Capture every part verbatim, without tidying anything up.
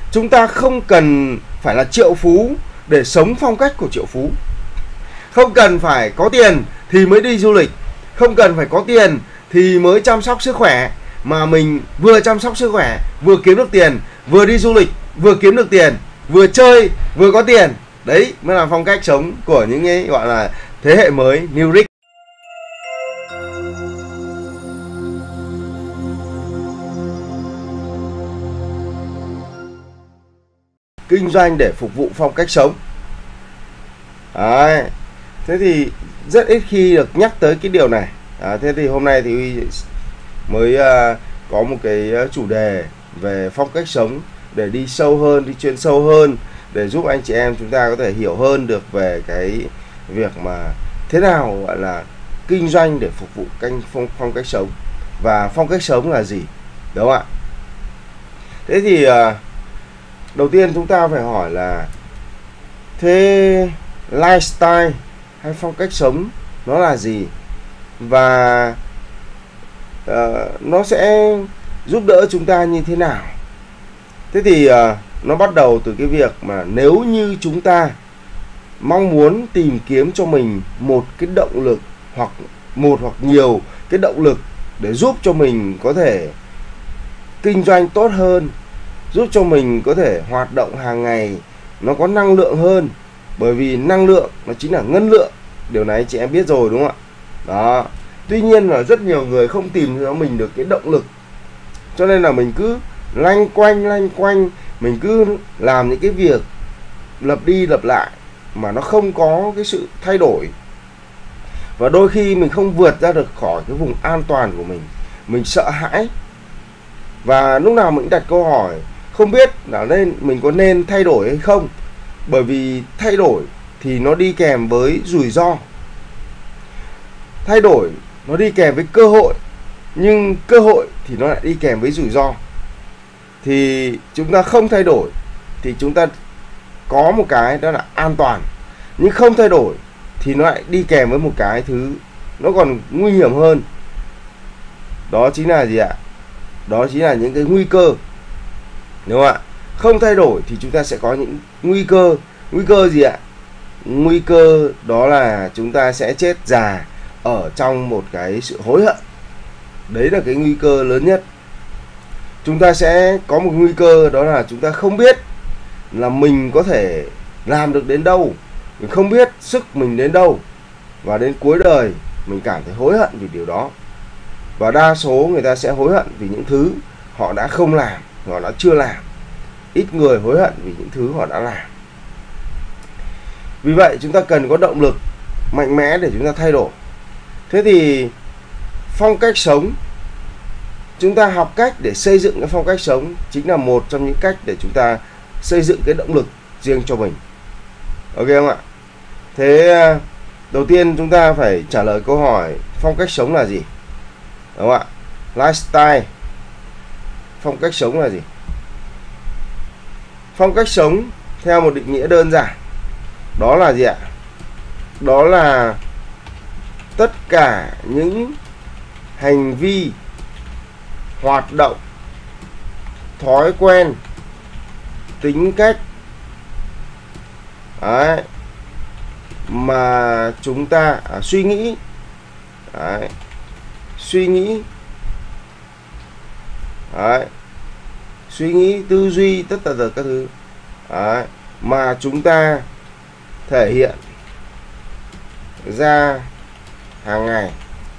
Chúng ta không cần phải là triệu phú để sống phong cách của triệu phú. Không cần phải có tiền thì mới đi du lịch. Không cần phải có tiền thì mới chăm sóc sức khỏe. Mà mình vừa chăm sóc sức khỏe, vừa kiếm được tiền, vừa đi du lịch, vừa kiếm được tiền, vừa chơi, vừa có tiền. Đấy mới là phong cách sống của những cái gọi là thế hệ mới, New Rich. Kinh doanh để phục vụ phong cách sống. Đấy. Thế thì rất ít khi được nhắc tới cái điều này. À, thế thì hôm nay thì mới uh, có một cái chủ đề về phong cách sống để đi sâu hơn, đi chuyên sâu hơn, để giúp anh chị em chúng ta có thể hiểu hơn được về cái việc mà thế nào gọi là kinh doanh để phục vụ canh phong, phong cách sống, và phong cách sống là gì, đúng không ạ? Thế thì uh, đầu tiên chúng ta phải hỏi là thế lifestyle hay phong cách sống nó là gì, và uh, nó sẽ giúp đỡ chúng ta như thế nào. Thế thì uh, nó bắt đầu từ cái việc mà nếu như chúng ta mong muốn tìm kiếm cho mình một cái động lực, hoặc một hoặc nhiều cái động lực để giúp cho mình có thể kinh doanh tốt hơn, giúp cho mình có thể hoạt động hàng ngày nó có năng lượng hơn. Bởi vì năng lượng nó chính là ngân lượng, điều này chị em biết rồi đúng không ạ? Đó. Tuy nhiên là rất nhiều người không tìm cho mình được cái động lực, cho nên là mình cứ lanh quanh lanh quanh, mình cứ làm những cái việc lặp đi lặp lại mà nó không có cái sự thay đổi. Và đôi khi mình không vượt ra được khỏi cái vùng an toàn của mình, mình sợ hãi. Và lúc nào mình đặt câu hỏi không biết là nên mình có nên thay đổi hay không. Bởi vì thay đổi thì nó đi kèm với rủi ro, thay đổi nó đi kèm với cơ hội, nhưng cơ hội thì nó lại đi kèm với rủi ro. Thì chúng ta không thay đổi thì chúng ta có một cái đó là an toàn, nhưng không thay đổi thì nó lại đi kèm với một cái thứ nó còn nguy hiểm hơn. Đó chính là gì ạ? Đó chính là những cái nguy cơ, đúng không ạ? Không thay đổi thì chúng ta sẽ có những nguy cơ. Nguy cơ gì ạ? Nguy cơ đó là chúng ta sẽ chết già ở trong một cái sự hối hận. Đấy là cái nguy cơ lớn nhất. Chúng ta sẽ có một nguy cơ đó là chúng ta không biết là mình có thể làm được đến đâu, mình không biết sức mình đến đâu, và đến cuối đời mình cảm thấy hối hận vì điều đó. Và đa số người ta sẽ hối hận vì những thứ họ đã không làm, họ đã chưa làm. Ít người hối hận vì những thứ họ đã làm. Vì vậy chúng ta cần có động lực mạnh mẽ để chúng ta thay đổi. Thế thì phong cách sống, chúng ta học cách để xây dựng cái phong cách sống chính là một trong những cách để chúng ta xây dựng cái động lực riêng cho mình. Ok không ạ? Thế đầu tiên chúng ta phải trả lời câu hỏi phong cách sống là gì, đúng không ạ? Lifestyle, phong cách sống là gì? Phong cách sống theo một định nghĩa đơn giản, đó là gì ạ? Đó là tất cả những hành vi, hoạt động, thói quen, tính cách đấy, mà chúng ta à, suy nghĩ đấy, suy nghĩ đấy, suy nghĩ, tư duy, tất cả các thứ đấy, mà chúng ta thể hiện ra hàng ngày.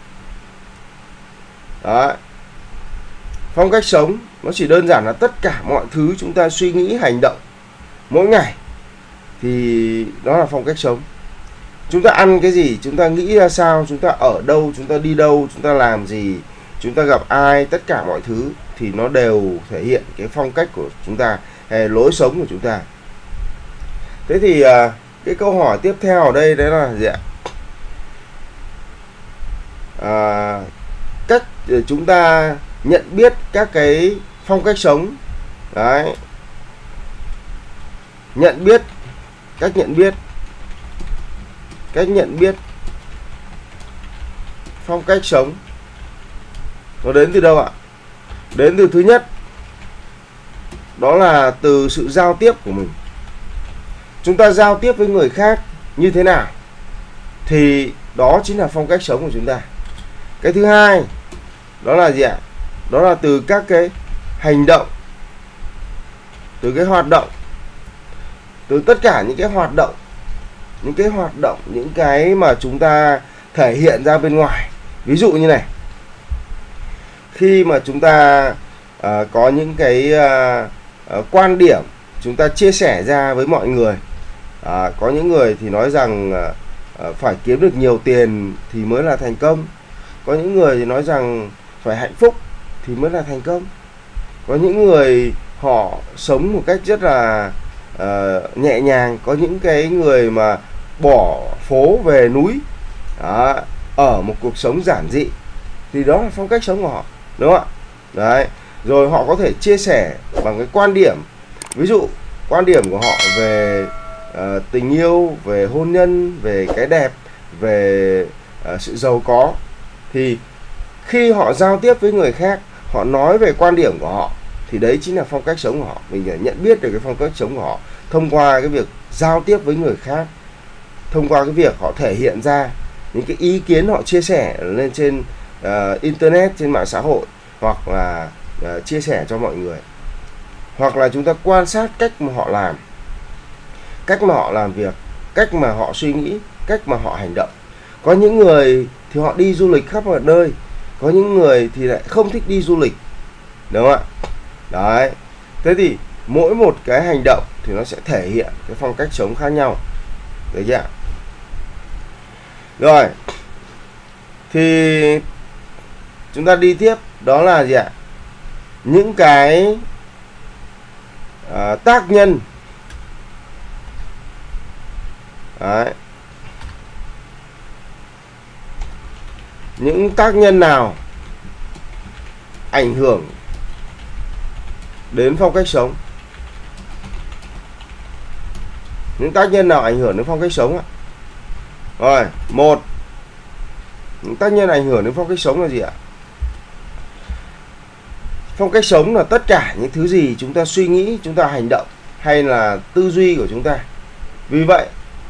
Đấy. Phong cách sống nó chỉ đơn giản là tất cả mọi thứ chúng ta suy nghĩ, hành động mỗi ngày thì đó là phong cách sống. Chúng ta ăn cái gì, chúng ta nghĩ ra sao, chúng ta ở đâu, chúng ta đi đâu, chúng ta làm gì, chúng ta gặp ai, tất cả mọi thứ thì nó đều thể hiện cái phong cách của chúng ta, hay lối sống của chúng ta. Thế thì cái câu hỏi tiếp theo ở đây đấy là gì ạ? À, cách để chúng ta nhận biết các cái phong cách sống. Đấy. Nhận biết, cách nhận biết. Cách nhận biết phong cách sống nó đến từ đâu ạ? Đến từ thứ nhất, đó là từ sự giao tiếp của mình. Chúng ta giao tiếp với người khác như thế nào thì đó chính là phong cách sống của chúng ta. Cái thứ hai đó là gì ạ? Đó là từ các cái hành động, từ cái hoạt động, từ tất cả những cái hoạt động, những cái hoạt động, những cái mà chúng ta thể hiện ra bên ngoài. Ví dụ như này, khi mà chúng ta uh, có những cái uh, uh, quan điểm chúng ta chia sẻ ra với mọi người. uh, Có những người thì nói rằng uh, uh, phải kiếm được nhiều tiền thì mới là thành công. Có những người thì nói rằng phải hạnh phúc thì mới là thành công. Có những người họ sống một cách rất là uh, nhẹ nhàng. Có những cái người mà bỏ phố về núi, đó, ở một cuộc sống giản dị, thì đó là phong cách sống của họ, đúng không ạ? Đấy, rồi họ có thể chia sẻ bằng cái quan điểm, ví dụ quan điểm của họ về uh, tình yêu, về hôn nhân, về cái đẹp, về uh, sự giàu có. Thì khi họ giao tiếp với người khác, họ nói về quan điểm của họ, thì đấy chính là phong cách sống của họ. Mình phải nhận biết được cái phong cách sống của họ thông qua cái việc giao tiếp với người khác, thông qua cái việc họ thể hiện ra những cái ý kiến họ chia sẻ lên trên uh, internet, trên mạng xã hội, hoặc là uh, chia sẻ cho mọi người. Hoặc là chúng ta quan sát cách mà họ làm, cách mà họ làm việc, cách mà họ suy nghĩ, cách mà họ hành động. Có những người thì họ đi du lịch khắp mọi nơi, có những người thì lại không thích đi du lịch, đúng không ạ? Đấy, thế thì mỗi một cái hành động thì nó sẽ thể hiện cái phong cách sống khác nhau, được chưa? Rồi, thì chúng ta đi tiếp, đó là gì ạ? Những cái uh, tác nhân. Đấy. Những tác nhân nào ảnh hưởng đến phong cách sống? Những tác nhân nào ảnh hưởng đến phong cách sống ạ? Rồi, một, những tác nhân ảnh hưởng đến phong cách sống là gì ạ? Phong cách sống là tất cả những thứ gì chúng ta suy nghĩ, chúng ta hành động, hay là tư duy của chúng ta. Vì vậy,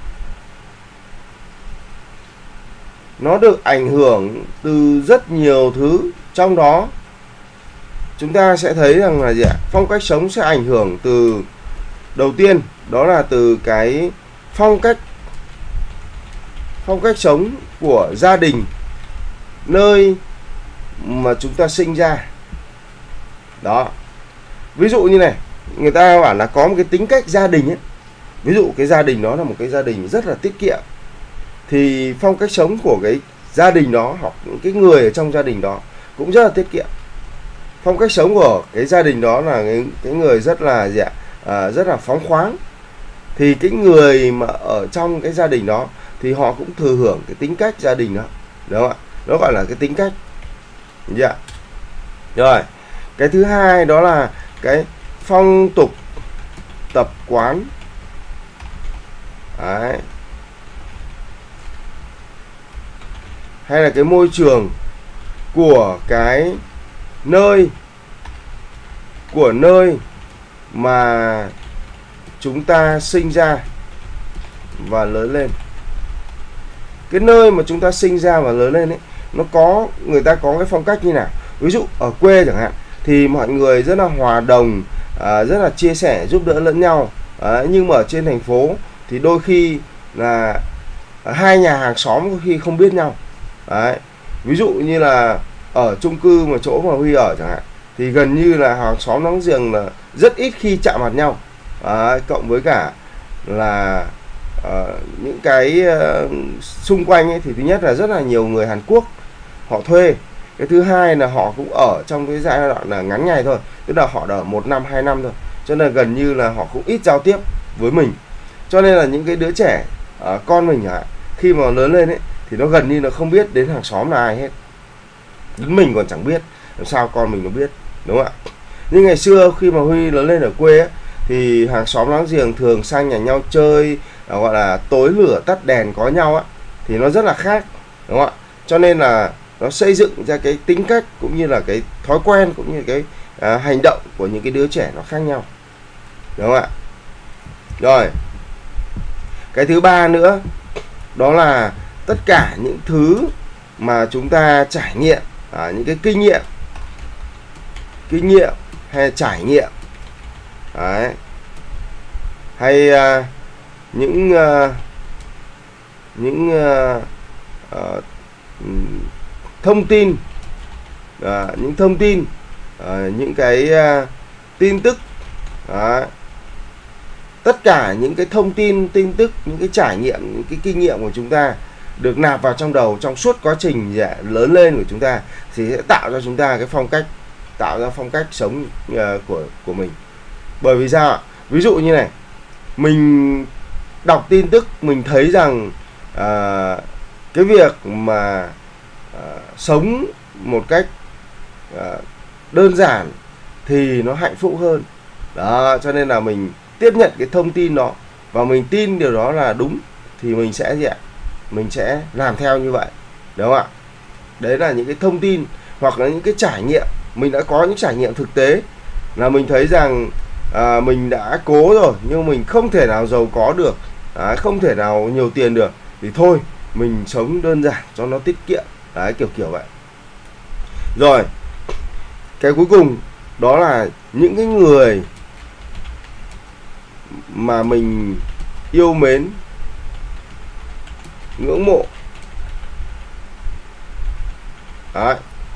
nó được ảnh hưởng từ rất nhiều thứ. Trong đó chúng ta sẽ thấy rằng là gì ạ? Phong cách sống sẽ ảnh hưởng từ, đầu tiên đó là từ cái phong cách phong cách sống của gia đình, nơi mà chúng ta sinh ra. Đó, ví dụ như này, người ta bảo là có một cái tính cách gia đình ấy. Ví dụ cái gia đình đó là một cái gia đình rất là tiết kiệm, thì phong cách sống của cái gia đình đó, hoặc những cái người ở trong gia đình đó cũng rất là tiết kiệm. Phong cách sống của cái gia đình đó là cái, cái người rất là gì ạ? À, rất là phóng khoáng. Thì cái người mà ở trong cái gia đình đó thì họ cũng thừa hưởng cái tính cách gia đình đó, đúng không ạ? Đó gọi là cái tính cách. Dạ. Rồi, cái thứ hai đó là cái phong tục tập quán. Đấy. Hay là cái môi trường của cái nơi của nơi mà chúng ta sinh ra và lớn lên. Cái nơi mà chúng ta sinh ra và lớn lên ấy, nó có, người ta có cái phong cách như nào. Ví dụ ở quê chẳng hạn, thì mọi người rất là hòa đồng, à, rất là chia sẻ, giúp đỡ lẫn nhau. à, Nhưng mà ở trên thành phố thì đôi khi là hai nhà hàng xóm có khi không biết nhau. Đấy. Ví dụ như là ở chung cư mà chỗ mà Huy ở chẳng hạn, thì gần như là hàng xóm láng giềng là rất ít khi chạm mặt nhau. Đấy. Cộng với cả là uh, những cái uh, xung quanh ấy, thì thứ nhất là rất là nhiều người Hàn Quốc họ thuê. Cái thứ hai là họ cũng ở trong cái giai đoạn là ngắn ngày thôi, tức là họ ở một năm hai năm thôi, cho nên gần như là họ cũng ít giao tiếp với mình. Cho nên là những cái đứa trẻ, uh, con mình hả, khi mà lớn lên ấy, thì nó gần như nó không biết đến hàng xóm là ai hết. Đến mình còn chẳng biết, làm sao con mình nó biết, đúng không ạ? Nhưng ngày xưa khi mà Huy lớn lên ở quê ấy, thì hàng xóm láng giềng thường sang nhà nhau chơi, gọi là tối lửa tắt đèn có nhau á, thì nó rất là khác, đúng không ạ? Cho nên là nó xây dựng ra cái tính cách cũng như là cái thói quen cũng như cái à, hành động của những cái đứa trẻ nó khác nhau. đúng không ạ? Rồi, cái thứ ba nữa đó là tất cả những thứ mà chúng ta trải nghiệm, à, những cái kinh nghiệm kinh nghiệm hay trải nghiệm đấy, hay uh, những uh, những uh, uh, thông tin, uh, những thông tin uh, những cái uh, tin tức đó. Tất cả những cái thông tin, tin tức, những cái trải nghiệm, những cái kinh nghiệm của chúng ta được nạp vào trong đầu trong suốt quá trình lớn lên của chúng ta thì sẽ tạo ra chúng ta cái phong cách, tạo ra phong cách sống uh, của của mình. Bởi vì sao ạ? Ví dụ như này, mình đọc tin tức, mình thấy rằng uh, cái việc mà uh, sống một cách uh, đơn giản thì nó hạnh phúc hơn. Đó, cho nên là mình tiếp nhận cái thông tin đó và mình tin điều đó là đúng thì mình sẽ gì ạ? Mình sẽ làm theo như vậy. Đúng không ạ? Đấy là những cái thông tin hoặc là những cái trải nghiệm. Mình đã có những trải nghiệm thực tế là mình thấy rằng à, mình đã cố rồi nhưng mình không thể nào giàu có được, à, không thể nào nhiều tiền được thì thôi mình sống đơn giản cho nó tiết kiệm. Đấy, kiểu kiểu vậy. Rồi, cái cuối cùng đó là những cái người mà mình yêu mến, ngưỡng mộ. Đấy.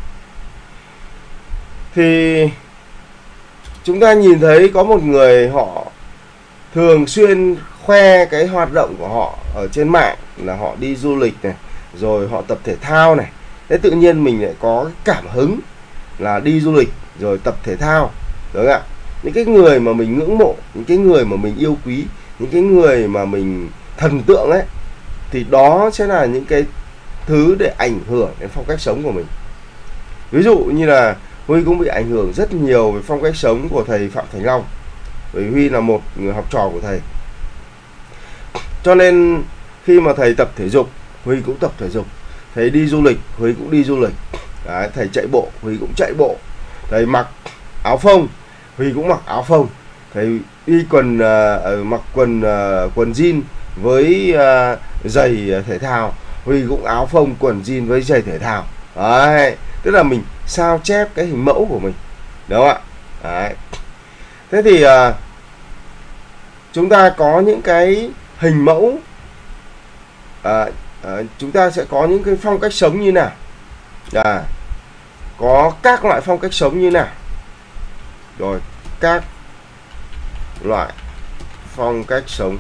Thì chúng ta nhìn thấy có một người họ thường xuyên khoe cái hoạt động của họ ở trên mạng là họ đi du lịch này, rồi họ tập thể thao này. Thế tự nhiên mình lại có cảm hứng là đi du lịch rồi tập thể thao. Đúng không ạ? Những cái người mà mình ngưỡng mộ, những cái người mà mình yêu quý, những cái người mà mình thần tượng ấy, thì đó sẽ là những cái thứ để ảnh hưởng đến phong cách sống của mình. Ví dụ như là Huy cũng bị ảnh hưởng rất nhiều về phong cách sống của thầy Phạm Thành Long, bởi Huy là một người học trò của thầy. Cho nên khi mà thầy tập thể dục, Huy cũng tập thể dục. Thầy đi du lịch, Huy cũng đi du lịch. Đấy, thầy chạy bộ, Huy cũng chạy bộ. Thầy mặc áo phông, Huy cũng mặc áo phông. Thầy đi quần uh, mặc quần uh, quần jean với uh, giày thể thao, Huy cũng áo phông quần jean với giày thể thao. Đấy, tức là mình sao chép cái hình mẫu của mình, đúng không ạ? Đấy. Thế thì uh, chúng ta có những cái hình mẫu, uh, uh, chúng ta sẽ có những cái phong cách sống như nào, à, có các loại phong cách sống như nào. Rồi, các loại phong cách sống.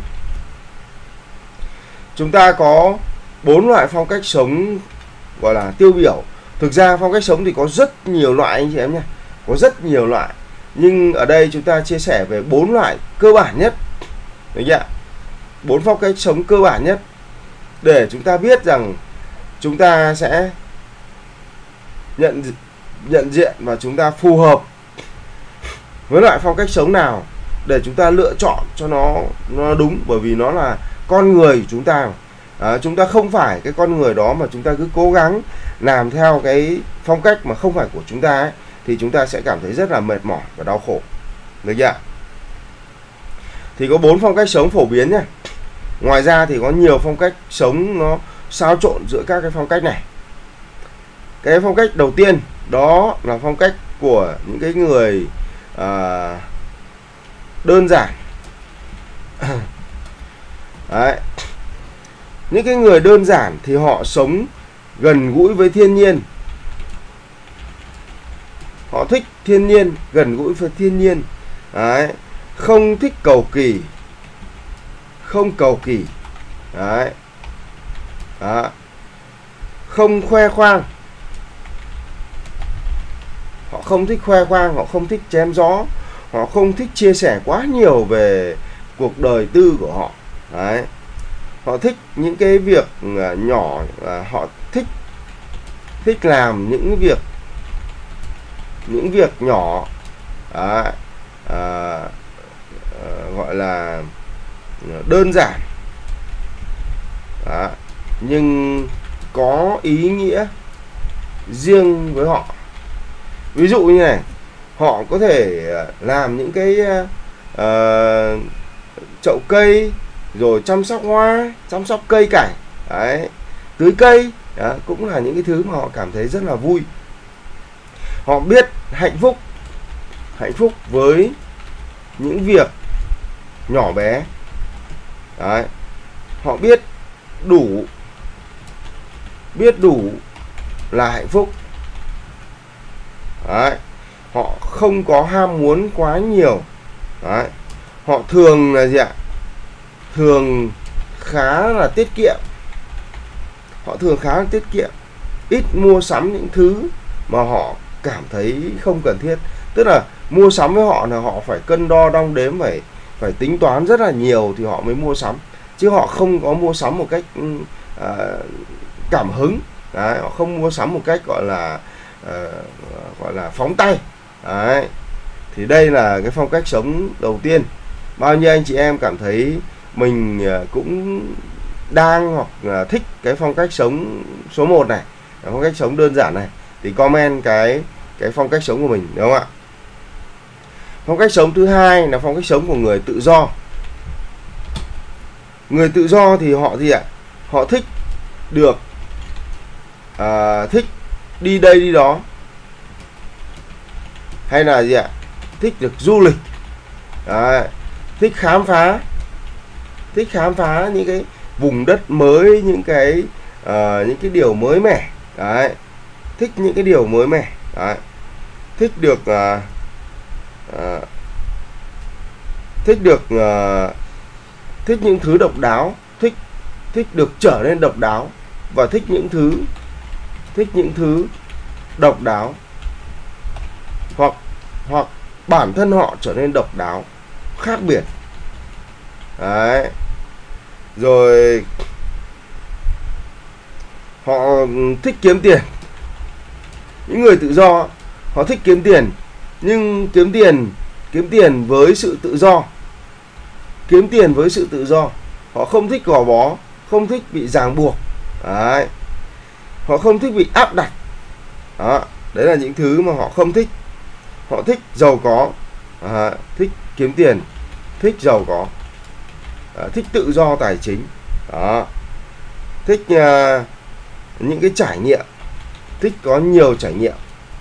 Chúng ta có bốn loại phong cách sống gọi là tiêu biểu. Thực ra phong cách sống thì có rất nhiều loại anh chị em nhé, có rất nhiều loại. Nhưng ở đây chúng ta chia sẻ về bốn loại cơ bản nhất, đấy ạ, bốn phong cách sống cơ bản nhất để chúng ta biết rằng chúng ta sẽ nhận nhận diện và chúng ta phù hợp với loại phong cách sống nào để chúng ta lựa chọn cho nó nó đúng, bởi vì nó là con người của chúng ta. À, chúng ta không phải cái con người đó mà chúng ta cứ cố gắng làm theo cái phong cách mà không phải của chúng ta ấy, thì chúng ta sẽ cảm thấy rất là mệt mỏi và đau khổ. Được chưa? Thì có bốn phong cách sống phổ biến nhé. Ngoài ra thì có nhiều phong cách sống nó xáo trộn giữa các cái phong cách này. Cái phong cách đầu tiên đó là phong cách của những cái người à, đơn giản. Đấy. Những cái người đơn giản thì họ sống gần gũi với thiên nhiên. Họ thích thiên nhiên, gần gũi với thiên nhiên. Đấy. Không thích cầu kỳ. Không cầu kỳ. Đấy. Đó. Không khoe khoang. Họ không thích khoe khoang, họ không thích chém gió, họ không thích chia sẻ quá nhiều về cuộc đời tư của họ. Đấy. Họ thích những cái việc nhỏ, họ thích thích làm những việc những việc nhỏ, à, à, à, gọi là đơn giản, à, nhưng có ý nghĩa riêng với họ. Ví dụ như này, họ có thể làm những cái uh, chậu cây, rồi chăm sóc hoa, chăm sóc cây cảnh, đấy, tưới cây, đó, cũng là những cái thứ mà họ cảm thấy rất là vui. Họ biết hạnh phúc, hạnh phúc với những việc nhỏ bé. Đấy. Họ biết đủ, biết đủ là hạnh phúc. Đấy. Họ không có ham muốn quá nhiều. Đấy. Họ thường là gì ạ? Thường khá là tiết kiệm. Họ thường khá là tiết kiệm, ít mua sắm những thứ mà họ cảm thấy không cần thiết. Tức là mua sắm với họ là họ phải cân đo đong đếm, phải phải tính toán rất là nhiều thì họ mới mua sắm, chứ họ không có mua sắm một cách à, cảm hứng. Đấy, họ không mua sắm một cách gọi là à, gọi là phóng tay. Đấy. Thì đây là cái phong cách sống đầu tiên. Bao nhiêu anh chị em cảm thấy mình cũng đang hoặc là thích cái phong cách sống số một này, phong cách sống đơn giản này, thì comment cái cái phong cách sống của mình, đúng không ạ? Phong cách sống thứ hai là phong cách sống của người tự do. Người tự do thì họ gì ạ? Họ thích được à, thích đi đây đi đó, hay là gì ạ? Thích được du lịch. Đấy. Thích khám phá, thích khám phá những cái vùng đất mới, những cái uh, những cái điều mới mẻ. Đấy. Thích những cái điều mới mẻ. Đấy. Thích được uh, uh, thích được uh, thích những thứ độc đáo, thích thích được trở nên độc đáo, và thích những thứ thích những thứ độc đáo, hoặc hoặc bản thân họ trở nên độc đáo, khác biệt. Đấy. Rồi họ thích kiếm tiền. Những người tự do họ thích kiếm tiền, nhưng kiếm tiền kiếm tiền với sự tự do. Kiếm tiền với sự tự do. Họ không thích gò bó, không thích bị ràng buộc. Đấy. Họ không thích bị áp đặt. Đó. Đấy là những thứ mà họ không thích. Họ thích giàu có, à, thích kiếm tiền, thích giàu có, à, thích tự do tài chính. Đó. Thích uh, những cái trải nghiệm, thích có nhiều trải nghiệm.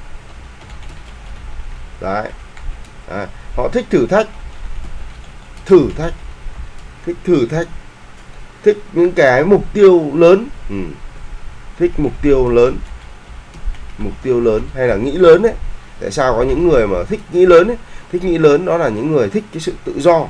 Đấy. À, họ thích thử thách, thử thách, thích thử thách, thích những cái mục tiêu lớn. Ừ. Thích mục tiêu lớn, mục tiêu lớn hay là nghĩ lớn đấy. Tại sao có những người mà thích nghĩ lớn ấy? Thích nghĩ lớn đó là những người thích cái sự tự do.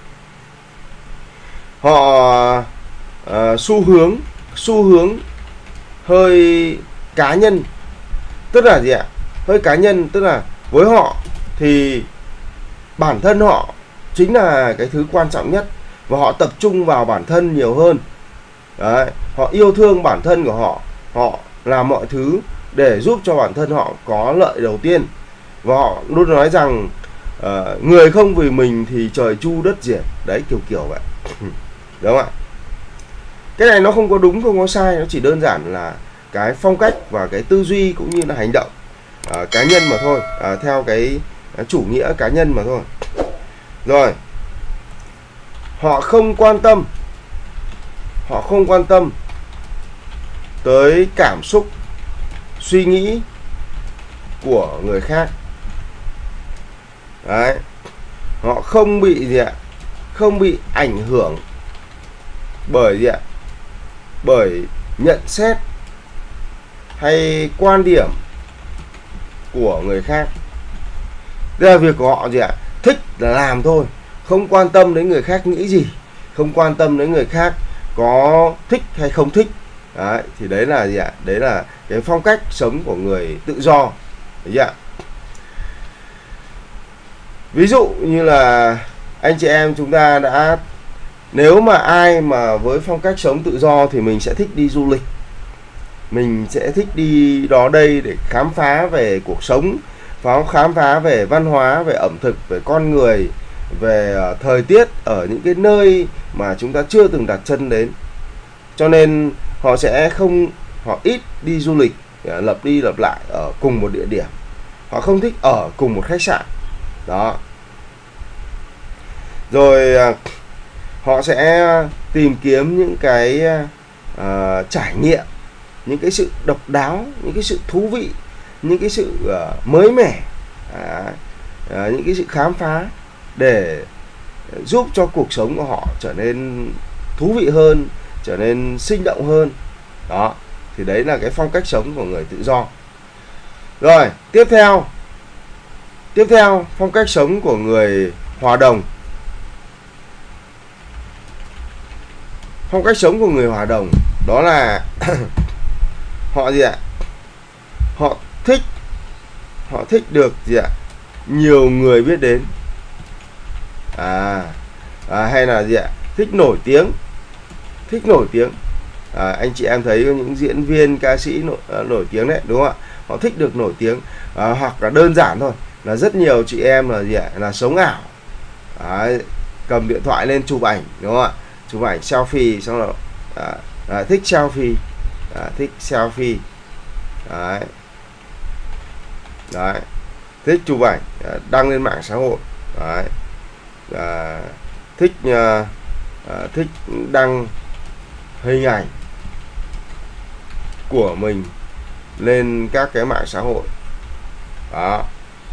Họ uh, xu hướng xu hướng hơi cá nhân. Tức là gì ạ? Hơi cá nhân, tức là với họ thì bản thân họ chính là cái thứ quan trọng nhất, và họ tập trung vào bản thân nhiều hơn. Đấy. Họ yêu thương bản thân của họ, họ làm mọi thứ để giúp cho bản thân họ có lợi đầu tiên. Và họ luôn nói rằng uh, người không vì mình thì trời chu đất diệt. Đấy, kiểu kiểu vậy. Đúng không ạ? Cái này nó không có đúng, không có sai, nó chỉ đơn giản là cái phong cách và cái tư duy cũng như là hành động uh, cá nhân mà thôi, uh, theo cái uh, chủ nghĩa cá nhân mà thôi. Rồi, họ không quan tâm, họ không quan tâm tới cảm xúc, suy nghĩ của người khác. Đấy. Họ không bị gì ạ? Không bị ảnh hưởng bởi gì ạ? Bởi nhận xét hay quan điểm của người khác. Đây là việc của họ gì ạ? Thích là làm thôi, không quan tâm đến người khác nghĩ gì, không quan tâm đến người khác có thích hay không thích. Đấy, thì đấy là gì ạ? Đấy là cái phong cách sống của người tự do. Đấy ạ. Ví dụ như là anh chị em chúng ta đã, nếu mà ai mà với phong cách sống tự do thì mình sẽ thích đi du lịch, mình sẽ thích đi đó đây để khám phá về cuộc sống, khám phá về văn hóa, về ẩm thực, về con người, về uh, thời tiết ở những cái nơi mà chúng ta chưa từng đặt chân đến. Cho nên họ sẽ không, họ ít đi du lịch uh, lặp đi lặp lại ở cùng một địa điểm. Họ không thích ở cùng một khách sạn. Đó. Rồi à, họ sẽ tìm kiếm những cái uh, trải nghiệm, những cái sự độc đáo, những cái sự thú vị, những cái sự uh, mới mẻ, à, à, những cái sự khám phá để giúp cho cuộc sống của họ trở nên thú vị hơn, trở nên sinh động hơn. Đó, thì đấy là cái phong cách sống của người tự do. Rồi, tiếp theo Tiếp theo phong cách sống của người hòa đồng. Phong cách sống của người hòa đồng đó là họ gì ạ? Họ thích Họ thích được gì ạ? Nhiều người biết đến. À, à hay là gì ạ? Thích nổi tiếng. Thích nổi tiếng. À, anh chị em thấy có những diễn viên, ca sĩ nổi, uh, nổi tiếng đấy, đúng không ạ? Họ thích được nổi tiếng. À, hoặc là đơn giản thôi, là rất nhiều chị em là gì ạ? Là sống ảo. À, cầm điện thoại lên chụp ảnh, đúng không ạ? Chụp ảnh selfie, xong rồi à, à, thích selfie, à, thích selfie, đấy, đấy, thích chụp ảnh, à, đăng lên mạng xã hội, đấy, à, thích à, à, thích đăng hình ảnh của mình lên các cái mạng xã hội. Đó,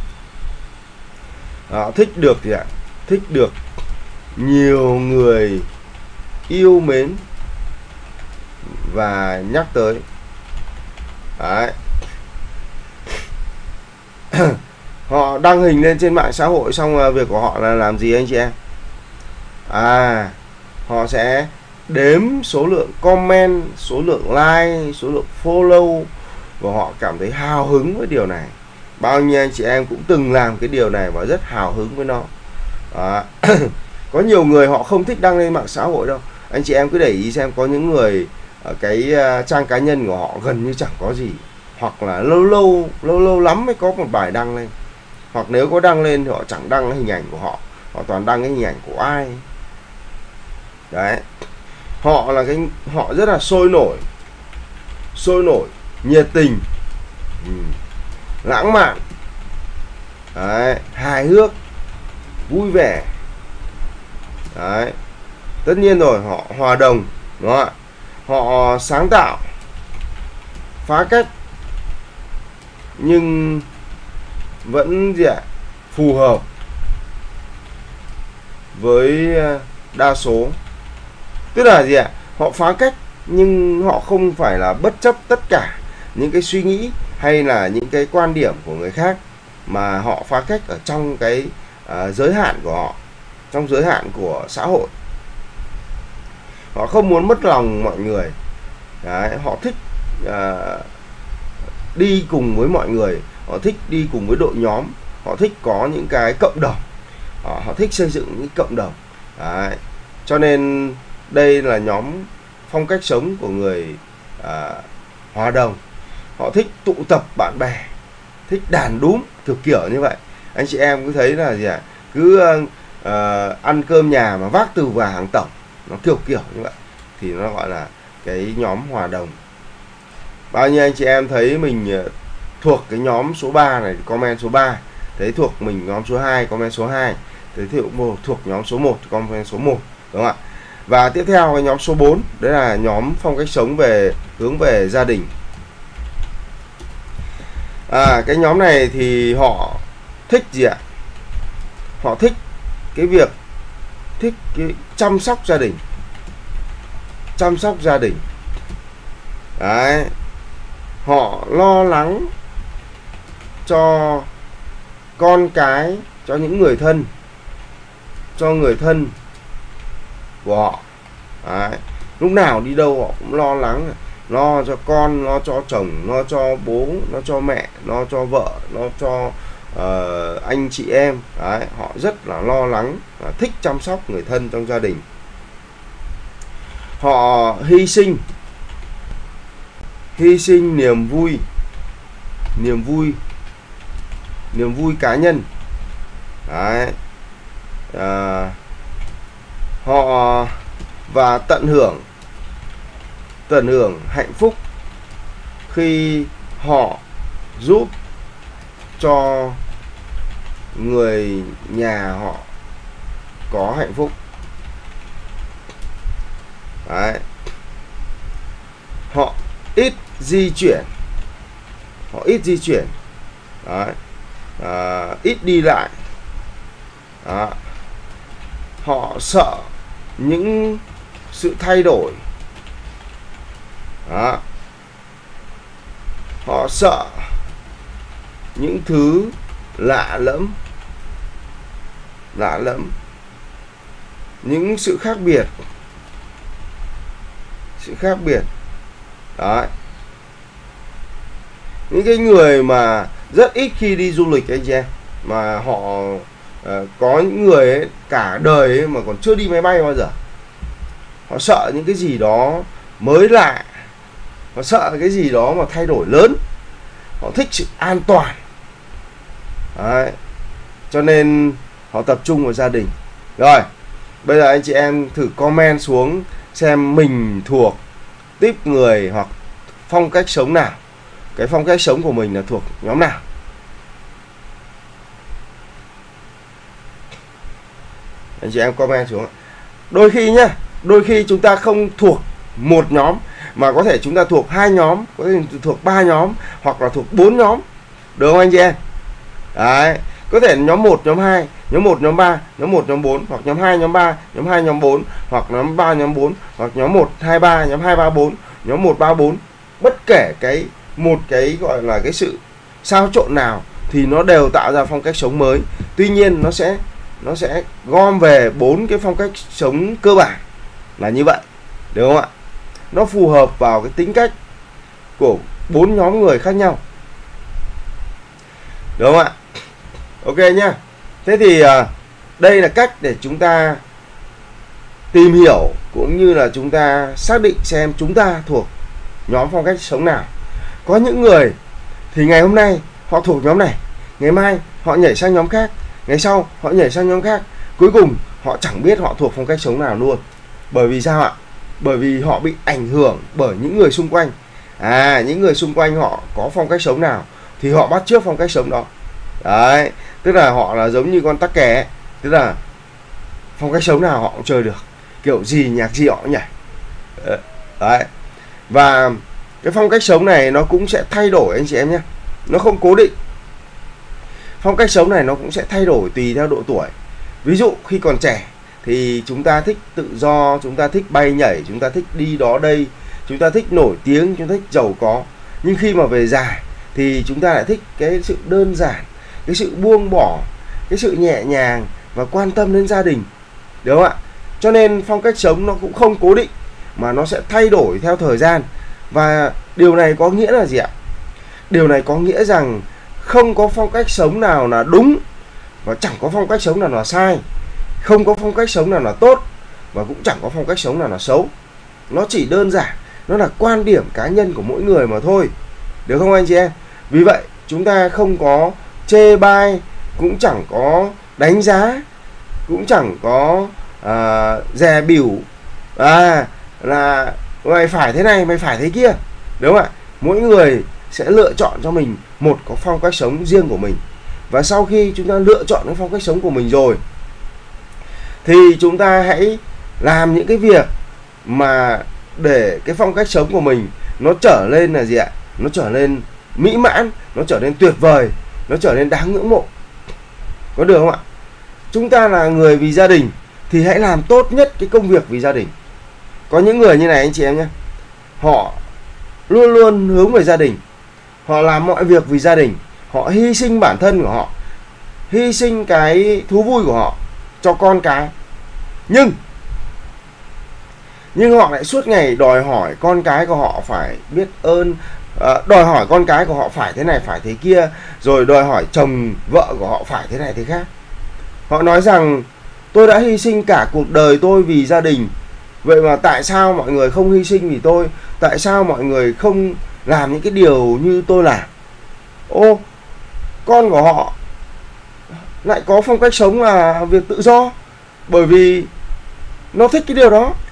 đó thích được gì ạ? Thích được nhiều người yêu mến và nhắc tới. Đấy. Họ đăng hình lên trên mạng xã hội xong việc của họ là làm gì anh chị em? À, họ sẽ đếm số lượng comment, số lượng like, số lượng follow, và họ cảm thấy hào hứng với điều này. Bao nhiêu anh chị em cũng từng làm cái điều này và rất hào hứng với nó. Đó. Có nhiều người họ không thích đăng lên mạng xã hội đâu. Anh chị em cứ để ý xem, có những người ở cái trang cá nhân của họ gần như chẳng có gì, hoặc là lâu lâu lâu lâu lắm mới có một bài đăng lên, hoặc nếu có đăng lên thì họ chẳng đăng hình ảnh của họ, họ toàn đăng cái hình ảnh của ai. Đấy, họ là cái họ rất là sôi nổi, sôi nổi, nhiệt tình, ừ, lãng mạn, đấy, hài hước, vui vẻ. Đấy, tất nhiên rồi, họ hòa đồng, đúng không ạ? Họ sáng tạo, phá cách, nhưng vẫn gì ạ? Phù hợp với đa số. Tức là gì ạ? Họ phá cách nhưng họ không phải là bất chấp tất cả những cái suy nghĩ hay là những cái quan điểm của người khác, mà họ phá cách ở trong cái uh, giới hạn của họ, trong giới hạn của xã hội. Họ không muốn mất lòng mọi người. Đấy, họ thích uh, đi cùng với mọi người, họ thích đi cùng với đội nhóm, họ thích có những cái cộng đồng, họ, họ thích xây dựng những cộng đồng. Đấy, cho nên đây là nhóm phong cách sống của người à, hòa đồng. Họ thích tụ tập bạn bè, thích đàn đúm, kiểu kiểu như vậy. Anh chị em cứ thấy là gì ạ? À? Cứ à, ăn cơm nhà mà vác từ và hàng tổng, nó kiểu kiểu như vậy, thì nó gọi là cái nhóm hòa đồng. Bao nhiêu anh chị em thấy mình thuộc cái nhóm số ba này, comment số ba. Thấy thuộc mình nhóm số hai, comment số hai. Thấy thuộc nhóm số một, comment số một, đúng không ạ? Và tiếp theo cái nhóm số bốn, đấy là nhóm phong cách sống về hướng về gia đình. À, cái nhóm này thì họ thích gì ạ? Họ thích cái việc thích cái chăm sóc gia đình. Chăm sóc gia đình. Đấy. Họ lo lắng cho con cái, cho những người thân, cho người thân của họ. Đấy. Lúc nào đi đâu họ cũng lo lắng, lo cho con, lo cho chồng, lo cho bố, lo cho mẹ, lo cho vợ, lo cho uh, anh chị em. Đấy. Họ rất là lo lắng, thích chăm sóc người thân trong gia đình. Họ hy sinh hy sinh niềm vui niềm vui niềm vui cá nhân. Đấy. À, họ và tận hưởng tận hưởng hạnh phúc khi họ giúp cho người nhà họ có hạnh phúc. Đấy. Họ ít di chuyển, họ ít di chuyển. Đấy. À, ít đi lại. Đó. Họ sợ những sự thay đổi. Đó. Họ sợ những thứ lạ lẫm, lạ lẫm, những sự khác biệt, sự khác biệt. Đấy. Những cái người mà rất ít khi đi du lịch anh chị em, mà họ uh, có những người ấy, cả đời ấy, mà còn chưa đi máy bay bao giờ. Họ sợ những cái gì đó mới lạ, họ sợ cái gì đó mà thay đổi lớn, họ thích sự an toàn. Đấy. Cho nên họ tập trung vào gia đình. Rồi, bây giờ anh chị em thử comment xuống xem mình thuộc típ người hoặc phong cách sống nào. Cái phong cách sống của mình là thuộc nhóm nào? Anh chị em comment xuống. Đôi khi nhá, đôi khi chúng ta không thuộc một nhóm, mà có thể chúng ta thuộc hai nhóm, có thể thuộc ba nhóm, hoặc là thuộc bốn nhóm. Được không anh chị em? Đấy. Có thể nhóm một, nhóm hai, nhóm một, nhóm ba, nhóm một, nhóm bốn, hoặc nhóm hai, nhóm ba, nhóm hai, nhóm bốn, hoặc nhóm ba, nhóm bốn, hoặc nhóm một, hai, ba, nhóm hai, ba, bốn, nhóm một, ba, bốn. Bất kể cái một cái gọi là cái sự xao trộn nào thì nó đều tạo ra phong cách sống mới. Tuy nhiên nó sẽ nó sẽ gom về bốn cái phong cách sống cơ bản là như vậy, được không ạ? Nó phù hợp vào cái tính cách của bốn nhóm người khác nhau, được không ạ? Ok nhá. Thế thì à, đây là cách để chúng ta tìm hiểu cũng như là chúng ta xác định xem chúng ta thuộc nhóm phong cách sống nào. Có những người thì ngày hôm nay họ thuộc nhóm này, ngày mai họ nhảy sang nhóm khác, ngày sau họ nhảy sang nhóm khác, cuối cùng họ chẳng biết họ thuộc phong cách sống nào luôn. Bởi vì sao ạ? Bởi vì họ bị ảnh hưởng bởi những người xung quanh. À, những người xung quanh họ có phong cách sống nào thì họ bắt chước phong cách sống đó. Đấy, tức là họ là giống như con tắc kè ấy. Tức là phong cách sống nào họ cũng chơi được, kiểu gì nhạc gì họ cũng nhảy. Đấy. Và cái phong cách sống này nó cũng sẽ thay đổi anh chị em nhé. Nó không cố định. Phong cách sống này nó cũng sẽ thay đổi tùy theo độ tuổi. Ví dụ khi còn trẻ thì chúng ta thích tự do, chúng ta thích bay nhảy, chúng ta thích đi đó đây, chúng ta thích nổi tiếng, chúng ta thích giàu có. Nhưng khi mà về già thì chúng ta lại thích cái sự đơn giản, cái sự buông bỏ, cái sự nhẹ nhàng và quan tâm đến gia đình, đúng không ạ? Cho nên phong cách sống nó cũng không cố định, mà nó sẽ thay đổi theo thời gian. Và điều này có nghĩa là gì ạ? Điều này có nghĩa rằng không có phong cách sống nào là đúng, và chẳng có phong cách sống nào là sai. Không có phong cách sống nào là tốt, và cũng chẳng có phong cách sống nào là xấu. Nó chỉ đơn giản, nó là quan điểm cá nhân của mỗi người mà thôi, được không anh chị em? Vì vậy chúng ta không có chê bai, cũng chẳng có đánh giá, cũng chẳng có à, dè bỉu à, là mày phải thế này, mày phải thế kia, đúng không ạ? Mỗi người sẽ lựa chọn cho mình một có phong cách sống riêng của mình. Và sau khi chúng ta lựa chọn cái phong cách sống của mình rồi thì chúng ta hãy làm những cái việc mà để cái phong cách sống của mình nó trở lên là gì ạ? Nó trở nên mỹ mãn, nó trở nên tuyệt vời, nó trở nên đáng ngưỡng mộ. Có được không ạ? Chúng ta là người vì gia đình thì hãy làm tốt nhất cái công việc vì gia đình. Có những người như này anh chị em nhé, họ luôn luôn hướng về gia đình, họ làm mọi việc vì gia đình, họ hy sinh bản thân của họ, hy sinh cái thú vui của họ cho con cái. Nhưng Nhưng họ lại suốt ngày đòi hỏi con cái của họ phải biết ơn, đòi hỏi con cái của họ phải thế này phải thế kia, rồi đòi hỏi chồng vợ của họ phải thế này thế khác. Họ nói rằng tôi đã hy sinh cả cuộc đời tôi vì gia đình, vậy mà tại sao mọi người không hy sinh vì tôi? Tại sao mọi người không làm những cái điều như tôi làm? Ô, con của họ lại có phong cách sống là việc tự do, bởi vì nó thích cái điều đó.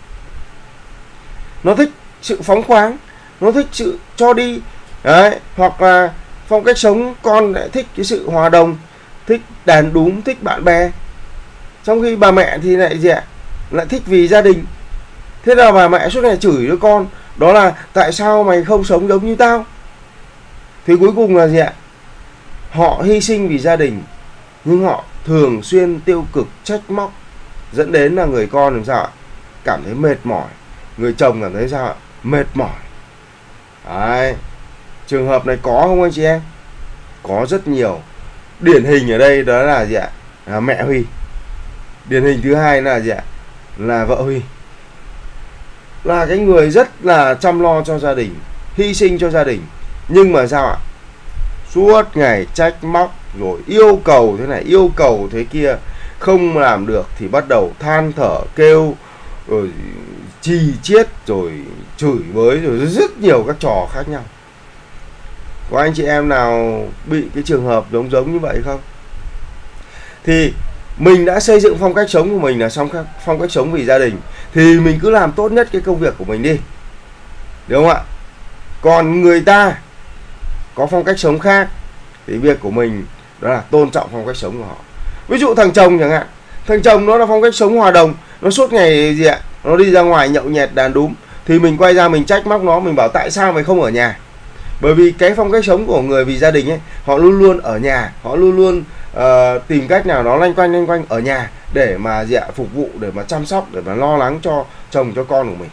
Nó thích sự phóng khoáng, nó thích sự cho đi. Đấy. Hoặc là phong cách sống con lại thích cái sự hòa đồng, thích đàn đúm, thích bạn bè. Trong khi bà mẹ thì lại gì ạ, lại thích vì gia đình. Thế là bà mẹ suốt ngày chửi đứa con, đó là tại sao mày không sống giống như tao. Thì cuối cùng là gì ạ, họ hy sinh vì gia đình, nhưng họ thường xuyên tiêu cực trách móc, dẫn đến là người con làm sao ạ, cảm thấy mệt mỏi, người chồng cảm thấy sao ạ, mệt mỏi. Đấy. Trường hợp này có không anh chị em? Có rất nhiều. Điển hình ở đây đó là gì ạ, là mẹ Huy. Điển hình thứ hai là gì ạ, là vợ Huy. Là cái người rất là chăm lo cho gia đình, hy sinh cho gia đình, nhưng mà sao ạ, suốt ngày trách móc, rồi yêu cầu thế này, yêu cầu thế kia, không làm được thì bắt đầu than thở, kêu, rồi chì chiết, rồi chửi bới, rồi rất nhiều các trò khác nhau. Có anh chị em nào bị cái trường hợp giống giống như vậy không? Thì mình đã xây dựng phong cách sống của mình là xong phong cách sống vì gia đình, thì mình cứ làm tốt nhất cái công việc của mình đi, đúng không ạ? Còn người ta có phong cách sống khác thì việc của mình đó là tôn trọng phong cách sống của họ. Ví dụ thằng chồng chẳng hạn, thằng chồng nó là phong cách sống hòa đồng, nó suốt ngày gì ạ, nó đi ra ngoài nhậu nhẹt đàn đúm, thì mình quay ra mình trách móc nó, mình bảo tại sao mày không ở nhà. Bởi vì cái phong cách sống của người vì gia đình ấy, họ luôn luôn ở nhà, họ luôn luôn uh, tìm cách nào đó lanh quanh lanh quanh ở nhà để mà gì ạ, phục vụ, để mà chăm sóc, để mà lo lắng cho chồng cho con của mình.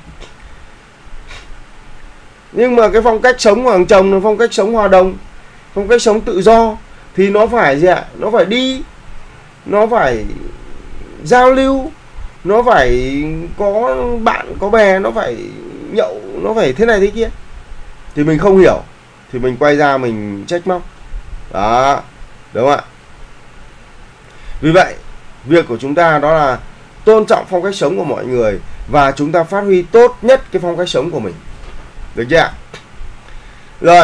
Nhưng mà cái phong cách sống của thằng chồng là phong cách sống hòa đồng, phong cách sống tự do, thì nó phải gì ạ, nó phải đi, nó phải giao lưu, nó phải có bạn có bè, nó phải nhậu, nó phải thế này thế kia. Thì mình không hiểu thì mình quay ra mình trách móc. Đó, đúng không ạ? Vì vậy, việc của chúng ta đó là tôn trọng phong cách sống của mọi người, và chúng ta phát huy tốt nhất cái phong cách sống của mình. Được chưa ạ? Rồi.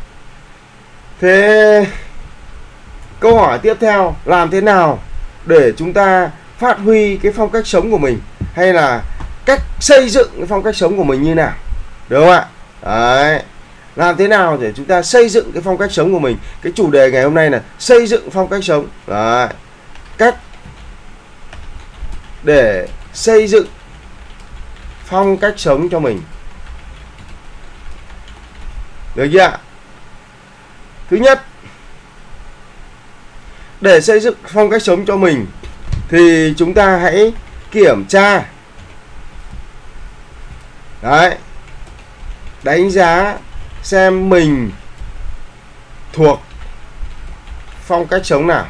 Thế câu hỏi tiếp theo, làm thế nào để chúng ta phát huy cái phong cách sống của mình, hay là cách xây dựng cái phong cách sống của mình như nào, đúng không ạ? Đấy. Làm thế nào để chúng ta xây dựng cái phong cách sống của mình. Cái chủ đề ngày hôm nay là xây dựng phong cách sống. Đấy. Cách để xây dựng phong cách sống cho mình. Được chưa ạ? Thứ nhất, để xây dựng phong cách sống cho mình thì chúng ta hãy kiểm tra. Đấy. Đánh giá xem mình thuộc phong cách sống nào.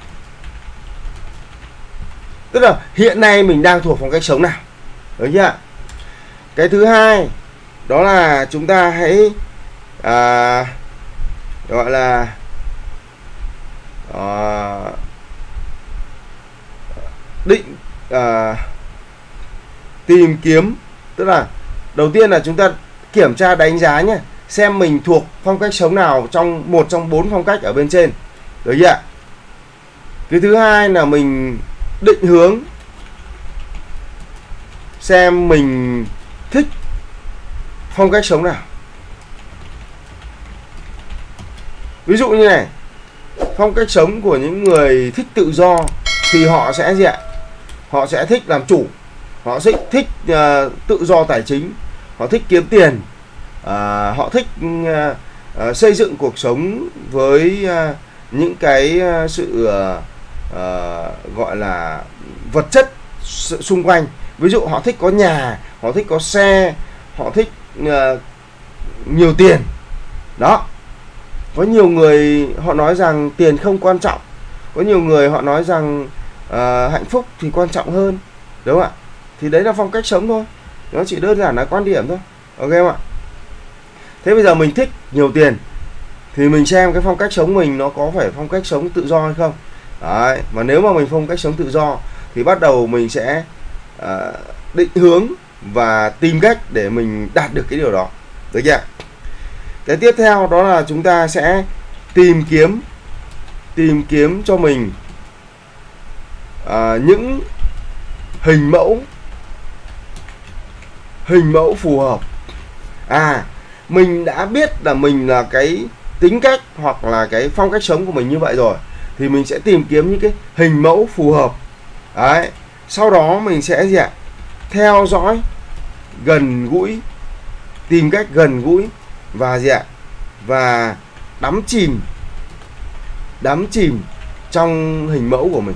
Tức là hiện nay mình đang thuộc phong cách sống nào. Được chưa ạ? Cái thứ hai đó là chúng ta hãy à, gọi là à, định à, tìm kiếm. Tức là đầu tiên là chúng ta kiểm tra đánh giá nhé, xem mình thuộc phong cách sống nào trong một trong bốn phong cách ở bên trên. Được chưa ạ? Cái thứ hai là mình định hướng xem mình thích phong cách sống nào. Ví dụ như này, phong cách sống của những người thích tự do thì họ sẽ gì ạ? Họ sẽ thích làm chủ, họ sẽ thích uh, tự do tài chính, họ thích kiếm tiền, uh, họ thích uh, uh, xây dựng cuộc sống với uh, những cái uh, sự uh, uh, gọi là vật chất xung quanh. Ví dụ họ thích có nhà, họ thích có xe, họ thích uh, nhiều tiền. Đó. Có nhiều người họ nói rằng tiền không quan trọng, có nhiều người họ nói rằng uh, hạnh phúc thì quan trọng hơn, đúng không ạ? Thì đấy là phong cách sống thôi, nó chỉ đơn giản là quan điểm thôi, ok không ạ? Thế bây giờ mình thích nhiều tiền thì mình xem cái phong cách sống mình nó có phải phong cách sống tự do hay không. Đấy. Mà nếu mà mình phong cách sống tự do thì bắt đầu mình sẽ uh, định hướng và tìm cách để mình đạt được cái điều đó. Được chưa? Cái tiếp theo đó là chúng ta sẽ tìm kiếm tìm kiếm cho mình à, những hình mẫu hình mẫu phù hợp. À, mình đã biết là mình là cái tính cách hoặc là cái phong cách sống của mình như vậy rồi, thì mình sẽ tìm kiếm những cái hình mẫu phù hợp Đấy, sau đó mình sẽ gì ạ? Theo dõi gần gũi, tìm cách gần gũi và gì ạ? Và đắm chìm đắm chìm trong hình mẫu của mình.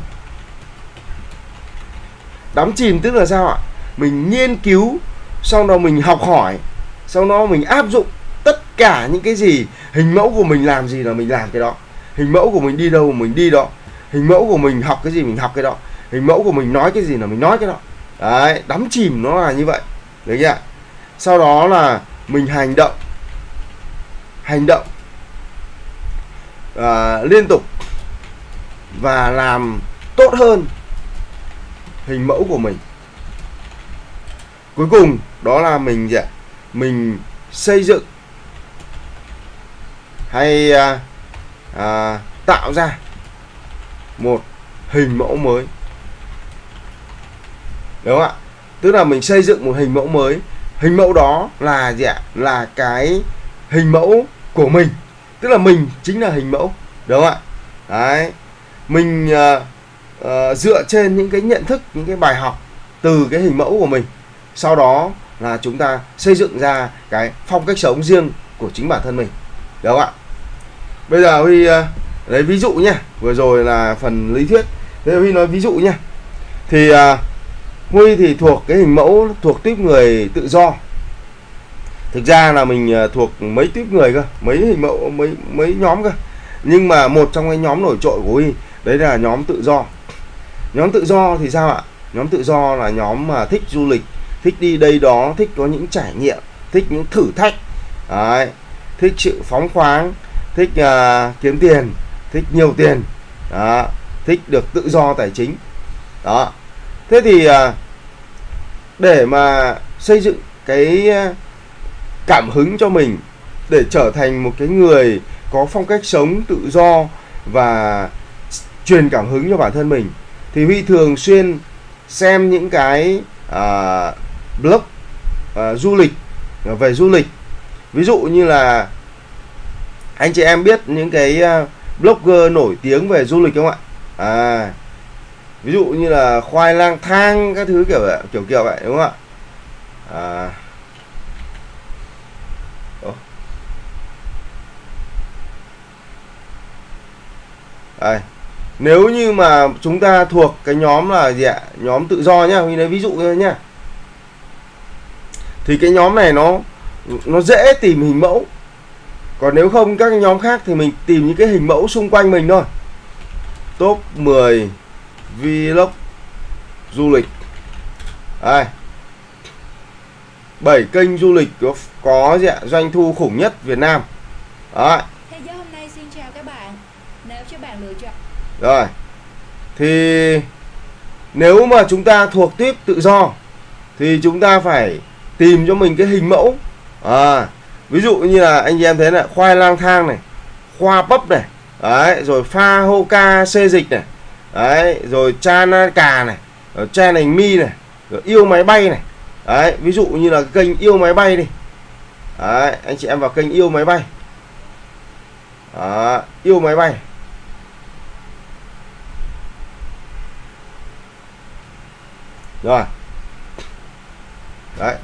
Đắm chìm tức là sao ạ? Mình nghiên cứu, sau đó mình học hỏi, sau đó mình áp dụng tất cả những cái gì hình mẫu của mình làm gì là mình làm cái đó. Hình mẫu của mình đi đâu mình đi đó. Hình mẫu của mình học cái gì mình học cái đó. Hình mẫu của mình nói cái gì là mình nói cái đó. Đấy, đắm chìm nó là như vậy. Được chưa? Sau đó là mình hành động hành động à, liên tục và làm tốt hơn hình mẫu của mình. Cuối cùng đó là mình gì ạ? Mình xây dựng hay à, à, tạo ra một hình mẫu mới. Đúng không ạ? Tức là mình xây dựng một hình mẫu mới. Hình mẫu đó là gì ạ? Là cái hình mẫu của mình. Tức là mình chính là hình mẫu. Đúng không ạ? Đấy. Mình uh, uh, dựa trên những cái nhận thức, những cái bài học từ cái hình mẫu của mình. Sau đó là chúng ta xây dựng ra cái phong cách sống riêng của chính bản thân mình. Đúng không ạ? Bây giờ Huy uh, lấy ví dụ nhé. Vừa rồi là phần lý thuyết. Bây giờ Huy nói ví dụ nhé. Thì uh, Huy thì thuộc cái hình mẫu thuộc tuýp người tự do. Thực ra là mình thuộc mấy tuýp người cơ, mấy hình mẫu, mấy mấy nhóm cơ. Nhưng mà một trong cái nhóm nổi trội của Huy đấy là nhóm tự do. Nhóm tự do thì sao ạ? Nhóm tự do là nhóm mà thích du lịch, thích đi đây đó, thích có những trải nghiệm, thích những thử thách. Đấy, thích sự phóng khoáng, thích uh, kiếm tiền, thích nhiều tiền. Đó, thích được tự do tài chính. Đó. Thế thì uh, để mà xây dựng cái cảm hứng cho mình để trở thành một cái người có phong cách sống tự do và truyền cảm hứng cho bản thân mình, thì Huy thường xuyên xem những cái uh, blog uh, du lịch, uh, về du lịch. Ví dụ như là anh chị em biết những cái uh, blogger nổi tiếng về du lịch không ạ? À, ví dụ như là Khoai Lang Thang các thứ kiểu vậy, kiểu kiểu vậy đúng không ạ? À, đây. Nếu như mà chúng ta thuộc cái nhóm là gì ạ? Nhóm tự do nhá, mình lấy ví dụ thôi nhá. Thì cái nhóm này nó nó dễ tìm hình mẫu. Còn nếu không các cái nhóm khác thì mình tìm những cái hình mẫu xung quanh mình thôi. Top mười vlog du lịch. Đây. bảy kênh du lịch có, có gì ạ? Doanh thu khủng nhất Việt Nam. Đó. Thế giới hôm nay xin chào các bạn. Nếu cho bạn lựa chọn. Rồi. Thì nếu mà chúng ta thuộc tuýp tự do thì chúng ta phải tìm cho mình cái hình mẫu. À, ví dụ như là anh em thấy là Khoai Lang Thang này, Khoa Bắp này, đấy, rồi Pha Hoka xê dịch này, đấy, rồi Chana Cà này, rồi Channel Mi này, rồi Yêu Máy Bay này. Đấy, ví dụ như là kênh Yêu Máy Bay đi. Đấy, anh chị em vào kênh Yêu Máy Bay. Đó, Yêu Máy Bay. Rồi. Đấy.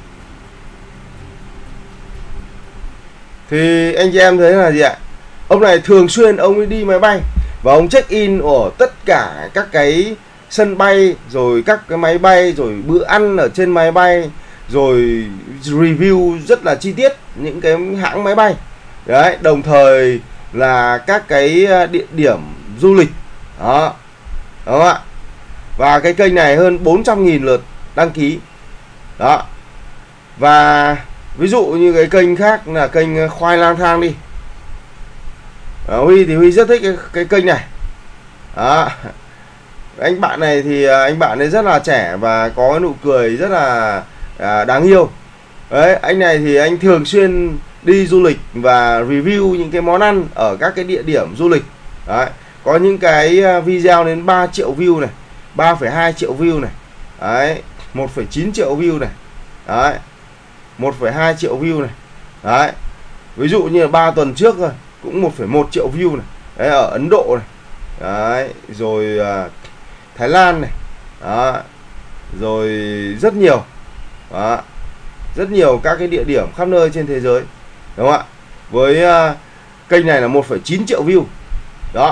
Thì anh chị em thấy là gì ạ? Ông này thường xuyên ông ấy đi máy bay và ông check in ở tất cả các cái sân bay, rồi các cái máy bay, rồi bữa ăn ở trên máy bay, rồi review rất là chi tiết những cái hãng máy bay. Đấy, đồng thời là các cái địa điểm du lịch. Đó. Đúng không ạ? Và cái kênh này hơn bốn trăm nghìn lượt đăng ký. Đó. Và ví dụ như cái kênh khác là kênh Khoai Lang Thang đi. Đó, Huy thì Huy rất thích cái, cái kênh này. Đó. Anh bạn này thì anh bạn ấy rất là trẻ và có nụ cười rất là à, đáng yêu. Đấy, anh này thì anh thường xuyên đi du lịch và review những cái món ăn ở các cái địa điểm du lịch. Đấy, có những cái video đến ba triệu view này, ba phẩy hai triệu view này. Đấy, một phẩy chín triệu view này. Đấy, một phẩy hai triệu view này. Đấy. Ví dụ như là ba tuần trước rồi cũng một phẩy một triệu view này. Đấy, ở Ấn Độ này. Đấy, rồi uh, Thái Lan này. đó, rồi rất nhiều đó, rất nhiều các cái địa điểm khắp nơi trên thế giới, đúng không ạ? Với uh, kênh này là một phẩy chín triệu view đó.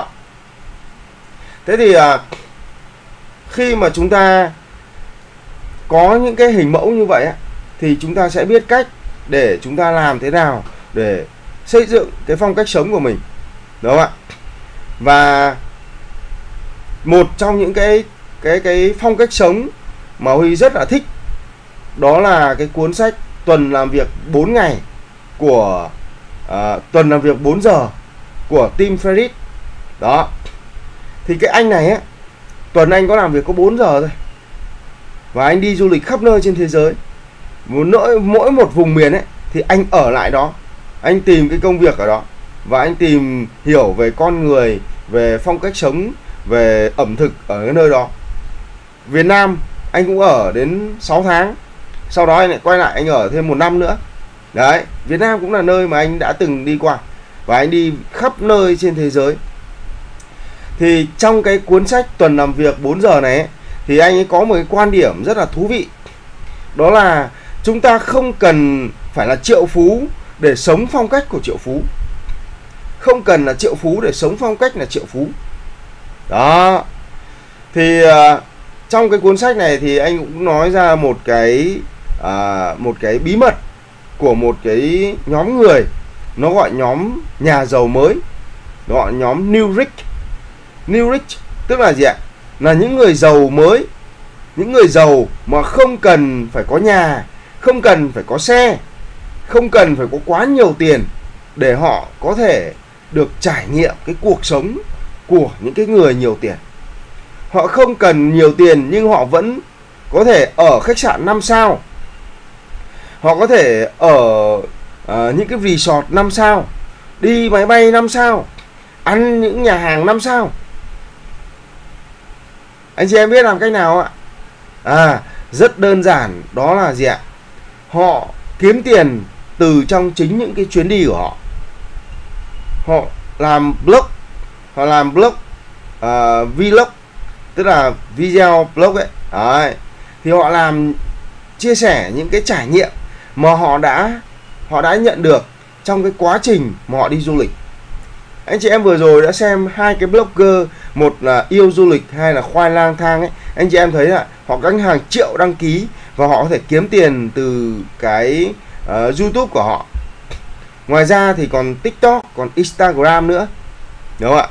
Thế thì uh, khi mà chúng ta có những cái hình mẫu như vậy thì chúng ta sẽ biết cách để chúng ta làm thế nào để xây dựng cái phong cách sống của mình, đúng không ạ? Và một trong những cái cái cái phong cách sống mà Huy rất là thích đó là cái cuốn sách Tuần làm việc bốn ngày của uh, tuần làm việc bốn giờ của Tim Ferriss đó. Thì cái anh này á, tuần anh có làm việc có bốn giờ thôi, và anh đi du lịch khắp nơi trên thế giới. Mỗi, mỗi một vùng miền ấy thì anh ở lại đó, anh tìm cái công việc ở đó, và anh tìm hiểu về con người, về phong cách sống, về ẩm thực ở cái nơi đó. Việt Nam anh cũng ở đến sáu tháng, sau đó anh lại quay lại anh ở thêm một năm nữa. Đấy, Việt Nam cũng là nơi mà anh đã từng đi qua, và anh đi khắp nơi trên thế giới. Thì trong cái cuốn sách Tuần làm việc bốn giờ này ấy, thì anh ấy có một cái quan điểm rất là thú vị. Đó là chúng ta không cần phải là triệu phú để sống phong cách của triệu phú. Không cần là triệu phú để sống phong cách là triệu phú. Đó. Thì uh, trong cái cuốn sách này thì anh cũng nói ra một cái uh, một cái bí mật của một cái nhóm người. Nó gọi nhóm nhà giàu mới, nó gọi nhóm New Rich. New Rich tức là gì ạ? Là những người giàu mới, những người giàu mà không cần phải có nhà, không cần phải có xe, không cần phải có quá nhiều tiền để họ có thể được trải nghiệm cái cuộc sống của những cái người nhiều tiền. Họ không cần nhiều tiền nhưng họ vẫn có thể ở khách sạn năm sao, họ có thể ở uh, những cái resort năm sao, đi máy bay năm sao, ăn những nhà hàng năm sao. Anh chị em biết làm cách nào ạ? À, rất đơn giản, đó là gì ạ? Họ kiếm tiền từ trong chính những cái chuyến đi của họ. Họ làm blog, họ làm blog, uh, vlog, tức là video blog ấy. Đấy. Thì họ làm chia sẻ những cái trải nghiệm mà họ đã họ đã nhận được trong cái quá trình mà họ đi du lịch. Anh chị em vừa rồi đã xem hai cái blogger, một là yêu du lịch, hai là khoai lang thang ấy. Anh chị em thấy là họ có hàng triệu đăng ký và họ có thể kiếm tiền từ cái uh, YouTube của họ. Ngoài ra thì còn TikTok, còn Instagram nữa, đúng không ạ?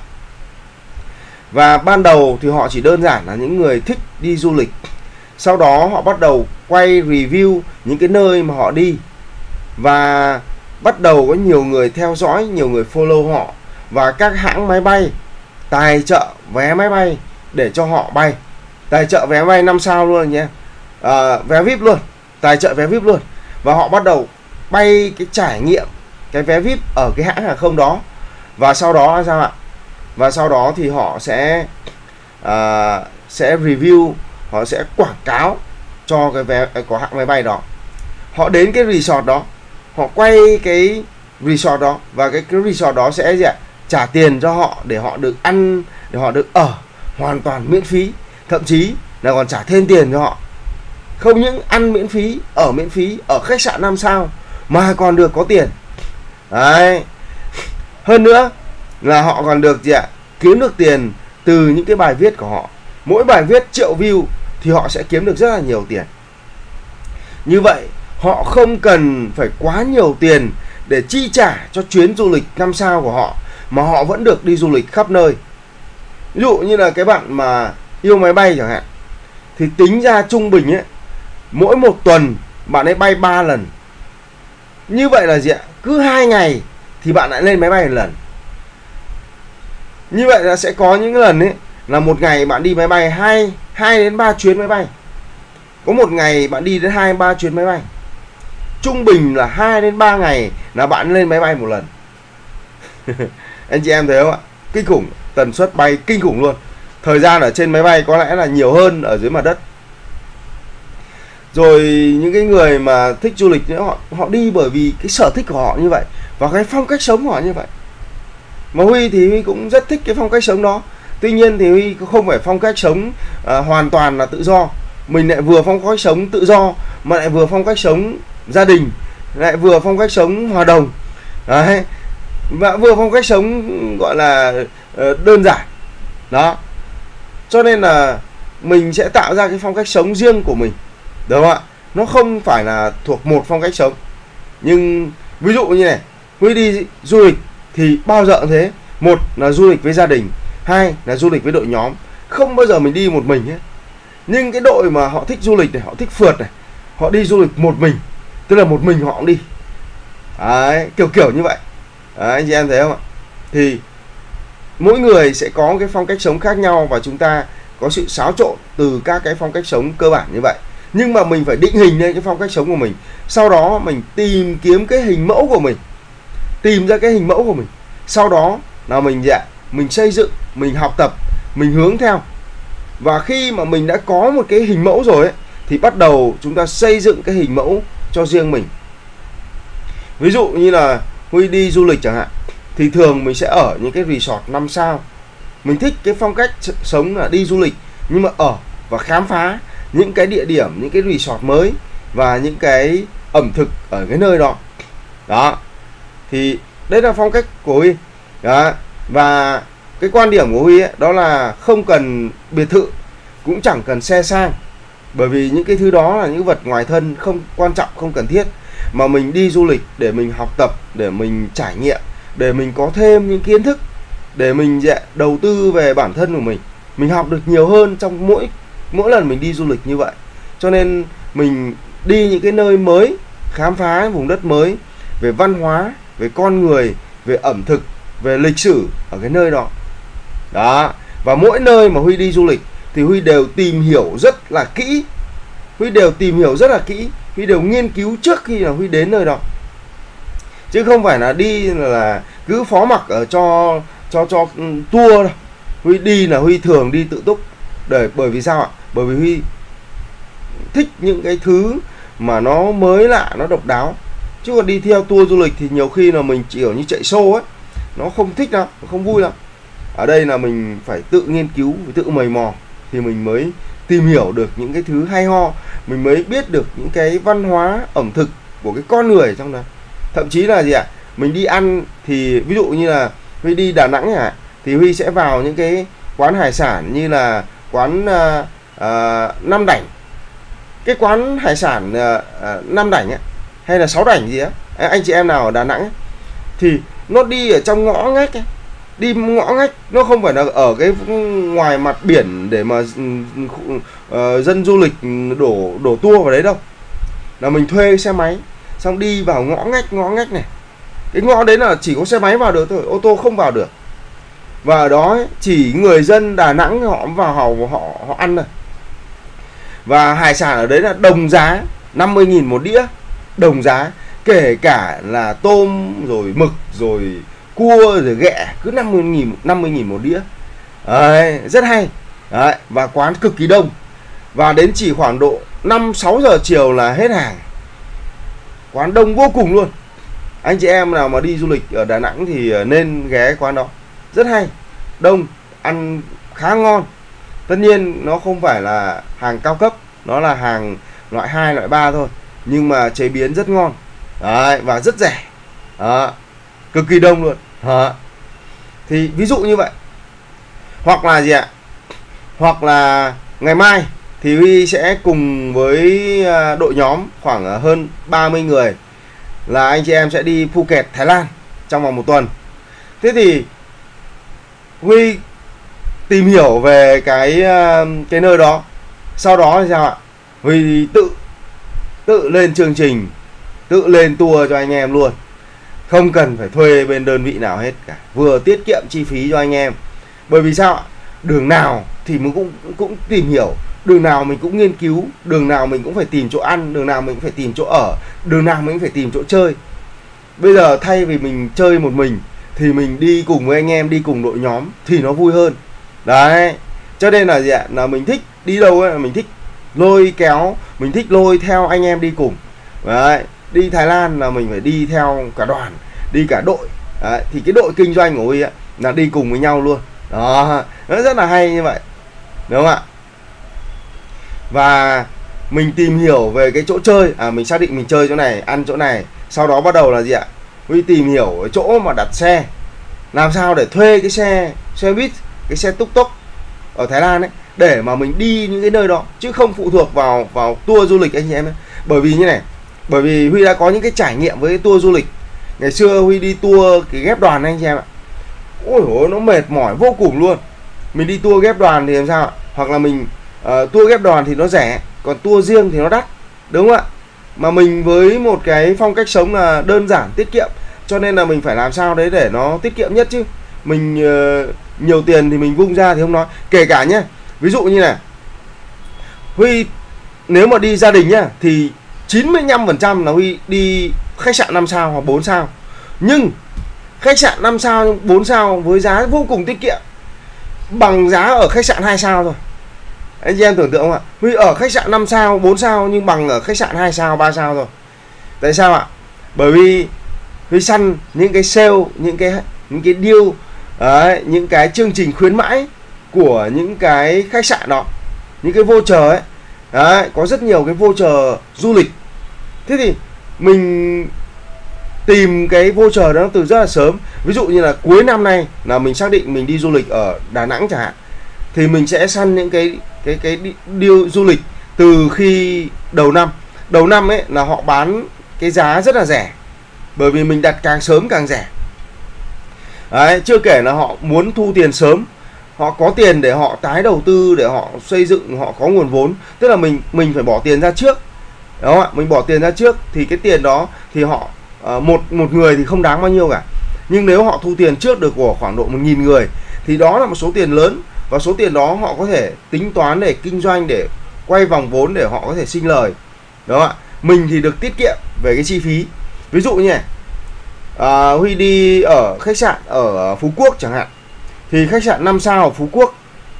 Và ban đầu thì họ chỉ đơn giản là những người thích đi du lịch. Sau đó họ bắt đầu quay review những cái nơi mà họ đi, và bắt đầu có nhiều người theo dõi, nhiều người follow họ, và các hãng máy bay tài trợ vé máy bay để cho họ bay. Tài trợ vé máy bay năm sao luôn nhé, à, vé vi ai pi luôn, tài trợ vé vi ai pi luôn. Và họ bắt đầu bay cái trải nghiệm cái vé vi ai pi ở cái hãng hàng không đó. Và sau đó là sao ạ? Và sau đó thì họ sẽ à, sẽ review, họ sẽ quảng cáo cho cái vé có hãng máy bay đó. Họ đến cái resort đó, họ quay cái resort đó, và cái, cái resort đó sẽ gì ạ? Trả tiền cho họ để họ được ăn, để họ được ở hoàn toàn miễn phí, thậm chí là còn trả thêm tiền cho họ. Không những ăn miễn phí, ở miễn phí, ở khách sạn năm sao mà còn được có tiền. Đấy. Hơn nữa là họ còn được gì ạ? Kiếm được tiền từ những cái bài viết của họ. Mỗi bài viết triệu view thì họ sẽ kiếm được rất là nhiều tiền. Như vậy họ không cần phải quá nhiều tiền để chi trả cho chuyến du lịch năm sao của họ, mà họ vẫn được đi du lịch khắp nơi. Ví dụ như là cái bạn mà yêu máy bay chẳng hạn, thì tính ra trung bình ấy, mỗi một tuần bạn ấy bay ba lần. Như vậy là gì ạ? Cứ hai ngày thì bạn lại lên máy bay một lần. Như vậy là sẽ có những lần ấy là một ngày bạn đi máy bay hai hai đến ba chuyến máy bay. Có một ngày bạn đi đến hai ba chuyến máy bay. Trung bình là hai đến ba ngày là bạn lên máy bay một lần. Anh chị em thấy không ạ? Kinh khủng, tần suất bay kinh khủng luôn. Thời gian ở trên máy bay có lẽ là nhiều hơn ở dưới mặt đất. Rồi những cái người mà thích du lịch nữa, họ họ đi bởi vì cái sở thích của họ như vậy, và cái phong cách sống của họ như vậy. Mà Huy thì Huy cũng rất thích cái phong cách sống đó. Tuy nhiên thì Huy không phải phong cách sống à, hoàn toàn là tự do. Mình lại vừa phong cách sống tự do mà lại vừa phong cách sống gia đình, lại vừa phong cách sống hòa đồng. Đấy. Và vừa phong cách sống gọi là uh, đơn giản. Đó. Cho nên là mình sẽ tạo ra cái phong cách sống riêng của mình. Đúng không ạ? Nó không phải là thuộc một phong cách sống. Nhưng ví dụ như này, Huy đi du lịch thì bao giờ cũng thế. Một là du lịch với gia đình, hai là du lịch với đội nhóm. Không bao giờ mình đi một mình hết. Nhưng cái đội mà họ thích du lịch này, họ thích phượt này, họ đi du lịch một mình, tức là một mình họ cũng đi. Đấy, kiểu kiểu như vậy. Đấy, anh chị em thấy không ạ? Thì mỗi người sẽ có cái phong cách sống khác nhau và chúng ta có sự xáo trộn từ các cái phong cách sống cơ bản như vậy. Nhưng mà mình phải định hình lên cái phong cách sống của mình. Sau đó mình tìm kiếm cái hình mẫu của mình, tìm ra cái hình mẫu của mình. Sau đó là mình dạ, mình xây dựng, mình học tập, mình hướng theo. Và khi mà mình đã có một cái hình mẫu rồi ấy, thì bắt đầu chúng ta xây dựng cái hình mẫu cho riêng mình. Ví dụ như là Huy đi du lịch chẳng hạn, thì thường mình sẽ ở những cái resort năm sao. Mình thích cái phong cách sống là đi du lịch nhưng mà ở và khám phá những cái địa điểm, những cái resort mới và những cái ẩm thực ở cái nơi đó. Đó. Thì đấy là phong cách của Huy. Đó. Và cái quan điểm của Huy ấy, đó là không cần biệt thự, cũng chẳng cần xe sang. Bởi vì những cái thứ đó là những vật ngoài thân, không quan trọng, không cần thiết. Mà mình đi du lịch để mình học tập, để mình trải nghiệm, để mình có thêm những kiến thức, để mình đầu tư về bản thân của mình. Mình học được nhiều hơn trong mỗi mỗi lần mình đi du lịch như vậy. Cho nên mình đi những cái nơi mới, khám phá vùng đất mới, về văn hóa, về con người, về ẩm thực, về lịch sử ở cái nơi đó. Đó. Và mỗi nơi mà Huy đi du lịch thì Huy đều tìm hiểu rất là kỹ. Huy đều tìm hiểu rất là kỹ. Huy đều nghiên cứu trước khi là Huy đến nơi đó. Chứ không phải là đi là cứ phó mặc ở cho cho cho tour đâu. Huy đi là Huy thường đi tự túc. Để bởi vì sao ạ? Bởi vì Huy thích những cái thứ mà nó mới lạ, nó độc đáo. Chứ còn đi theo tour du lịch thì nhiều khi là mình chỉ kiểu như chạy show ấy, nó không thích lắm, không vui lắm. Ở đây là mình phải tự nghiên cứu, tự mày mò thì mình mới tìm hiểu được những cái thứ hay ho, mình mới biết được những cái văn hóa ẩm thực của cái con người trong đó. Thậm chí là gì ạ? Mình đi ăn thì ví dụ như là Huy đi Đà Nẵng à, thì Huy sẽ vào những cái quán hải sản như là quán uh, uh, Năm Đảnh. Cái quán hải sản uh, uh, Năm Đảnh ấy, hay là Sáu Đảnh gì á, anh chị em nào ở Đà Nẵng ấy, thì nó đi ở trong ngõ ngách ấy. Đi ngõ ngách, nó không phải là ở cái ngoài mặt biển để mà uh, dân du lịch đổ đổ tour vào đấy đâu. Là mình thuê xe máy xong đi vào ngõ ngách ngõ ngách này. Cái ngõ đấy là chỉ có xe máy vào được thôi, ô tô không vào được. Và ở đó ấy, chỉ người dân Đà Nẵng họ vào họ họ họ ăn thôi. Và hải sản ở đấy là đồng giá, năm mươi nghìn một đĩa, đồng giá, kể cả là tôm rồi mực rồi cua rồi ghẹ, cứ năm mươi nghìn năm mươi nghìn một đĩa. Đấy, rất hay. Đấy, và quán cực kỳ đông. Và đến chỉ khoảng độ năm sáu giờ chiều là hết hàng. Quán đông vô cùng luôn. Anh chị em nào mà đi du lịch ở Đà Nẵng thì nên ghé quán đó. Rất hay, đông, ăn khá ngon. Tất nhiên nó không phải là hàng cao cấp, nó là hàng loại hai, loại ba thôi, nhưng mà chế biến rất ngon. Đấy, và rất rẻ. Đó, cực kỳ đông luôn. Đó. Thì ví dụ như vậy. Hoặc là gì ạ? Hoặc là ngày mai thì Huy sẽ cùng với đội nhóm khoảng hơn ba mươi người là anh chị em sẽ đi Phuket, Thái Lan trong vòng một tuần. Thế thì Huy tìm hiểu về cái cái nơi đó. Sau đó thì sao ạ? Huy tự tự lên chương trình, tự lên tour cho anh em luôn. Không cần phải thuê bên đơn vị nào hết cả, vừa tiết kiệm chi phí cho anh em. Bởi vì sao ạ? Đường nào thì mình cũng cũng tìm hiểu, đường nào mình cũng nghiên cứu, đường nào mình cũng phải tìm chỗ ăn, đường nào mình cũng phải tìm chỗ ở, đường nào mình cũng phải tìm chỗ chơi. Bây giờ thay vì mình chơi một mình thì mình đi cùng với anh em, đi cùng đội nhóm thì nó vui hơn. Đấy. Cho nên là gì ạ? Là mình thích đi đâu ấy, mình thích lôi kéo, mình thích lôi theo anh em đi cùng. Đấy. Đi Thái Lan là mình phải đi theo cả đoàn, đi cả đội. Đấy. Thì cái đội kinh doanh của Huy ấy là đi cùng với nhau luôn. Đó, nó rất là hay như vậy, đúng không ạ? Và mình tìm hiểu về cái chỗ chơi, à mình xác định mình chơi chỗ này, ăn chỗ này, sau đó bắt đầu là gì ạ? Huy tìm hiểu cái chỗ mà đặt xe, làm sao để thuê cái xe xe buýt, cái xe túc tốc ở Thái Lan ấy, để mà mình đi những cái nơi đó, chứ không phụ thuộc vào vào tour du lịch anh chị em ấy. Bởi vì như này, bởi vì Huy đã có những cái trải nghiệm với cái tour du lịch. Ngày xưa Huy đi tour cái ghép đoàn anh chị em ạ, ôi dồi, nó mệt mỏi vô cùng luôn. Mình đi tour ghép đoàn thì làm sao ạ? Hoặc là mình uh, tour ghép đoàn thì nó rẻ, còn tour riêng thì nó đắt, đúng không ạ? Mà mình với một cái phong cách sống là đơn giản tiết kiệm, cho nên là mình phải làm sao đấy để nó tiết kiệm nhất chứ. Mình uh, nhiều tiền thì mình vung ra thì không nói. Kể cả nhé, ví dụ như này, Huy nếu mà đi gia đình nhá thì chín mươi lăm phần trăm là Huy đi khách sạn năm sao hoặc bốn sao. Nhưng khách sạn năm sao, bốn sao với giá vô cùng tiết kiệm, bằng giá ở khách sạn hai sao thôi. Anh chị em tưởng tượng không ạ? Huy ở khách sạn năm sao, bốn sao nhưng bằng ở khách sạn hai sao, ba sao thôi. Tại sao ạ? Bởi vì Huy săn những cái sale, những cái những cái deal đấy, những cái chương trình khuyến mãi của những cái khách sạn đó, những cái voucher ấy. Đấy, có rất nhiều cái voucher du lịch. Thế thì mình tìm cái voucher đó từ rất là sớm. Ví dụ như là cuối năm nay là mình xác định mình đi du lịch ở Đà Nẵng chẳng hạn, thì mình sẽ săn những cái cái cái deal du lịch từ khi đầu năm. Đầu năm ấy là họ bán cái giá rất là rẻ, bởi vì mình đặt càng sớm càng rẻ. Đấy, chưa kể là họ muốn thu tiền sớm, họ có tiền để họ tái đầu tư, để họ xây dựng, họ có nguồn vốn. Tức là mình mình phải bỏ tiền ra trước, đúng không ạ? Mình bỏ tiền ra trước thì cái tiền đó thì họ uh, một một người thì không đáng bao nhiêu cả. Nhưng nếu họ thu tiền trước được của khoảng độ một nghìn người thì đó là một số tiền lớn, và số tiền đó họ có thể tính toán để kinh doanh, để quay vòng vốn, để họ có thể sinh lời, đúng không ạ? Mình thì được tiết kiệm về cái chi phí. Ví dụ như này, à, Huy đi ở khách sạn ở Phú Quốc chẳng hạn, thì khách sạn năm sao ở Phú Quốc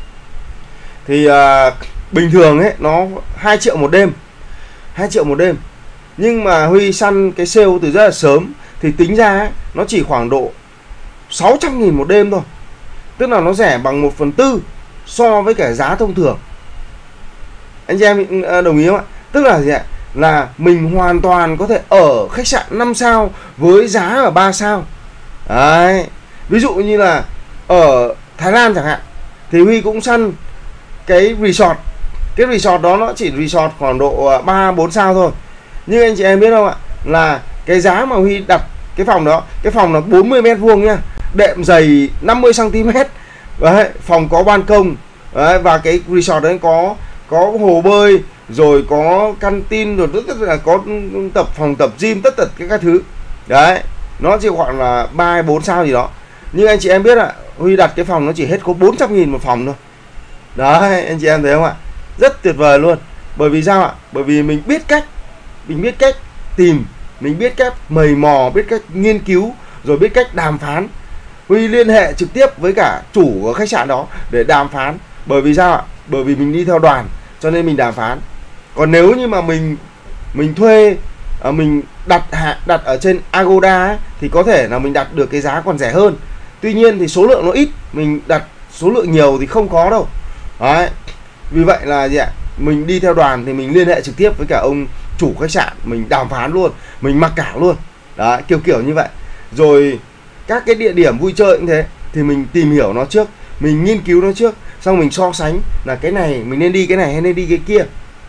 thì à, bình thường ấy nó hai triệu một đêm, hai triệu một đêm. Nhưng mà Huy săn cái sale từ rất là sớm thì tính ra ấy, nó chỉ khoảng độ sáu trăm nghìn một đêm thôi. Tức là nó rẻ bằng một phần tư so với cả giá thông thường. Anh chị em đồng ý không ạ? Tức là gì ạ? Là mình hoàn toàn có thể ở khách sạn năm sao với giá ở ba sao. Đấy. Ví dụ như là ở Thái Lan chẳng hạn, thì Huy cũng săn cái resort. Cái resort đó nó chỉ resort khoảng độ ba bốn sao thôi. Nhưng anh chị em biết không ạ? Là cái giá mà Huy đặt cái phòng đó, cái phòng là bốn mươi mét vuông nha, đệm dày năm mươi xăng ti mét. Đấy, phòng có ban công. Đấy, và cái resort đấy có có hồ bơi, rồi có canteen, rồi rất là có tập phòng tập gym, tất tật các thứ. Đấy, nó chỉ khoảng là ba bốn sao gì đó. Nhưng anh chị em biết ạ, Huy đặt cái phòng nó chỉ hết có bốn trăm nghìn một phòng thôi. Đấy, anh chị em thấy không ạ? Rất tuyệt vời luôn. Bởi vì sao ạ? Bởi vì mình biết cách, mình biết cách tìm, mình biết cách mày mò, biết cách nghiên cứu, rồi biết cách đàm phán. Huy liên hệ trực tiếp với cả chủ của khách sạn đó để đàm phán. Bởi vì sao ạ? Bởi vì mình đi theo đoàn, cho nên mình đàm phán. Còn nếu như mà mình mình thuê, mình đặt đặt ở trên Agoda ấy, thì có thể là mình đặt được cái giá còn rẻ hơn. Tuy nhiên thì số lượng nó ít, mình đặt số lượng nhiều thì không có đâu. Đấy. Vì vậy là gì ạ? Mình đi theo đoàn thì mình liên hệ trực tiếp với cả ông chủ khách sạn, mình đàm phán luôn, mình mặc cả luôn. Đấy, kiểu kiểu như vậy. Rồi các cái địa điểm vui chơi cũng thế, thì mình tìm hiểu nó trước, mình nghiên cứu nó trước, xong mình so sánh là cái này mình nên đi cái này hay nên đi cái kia.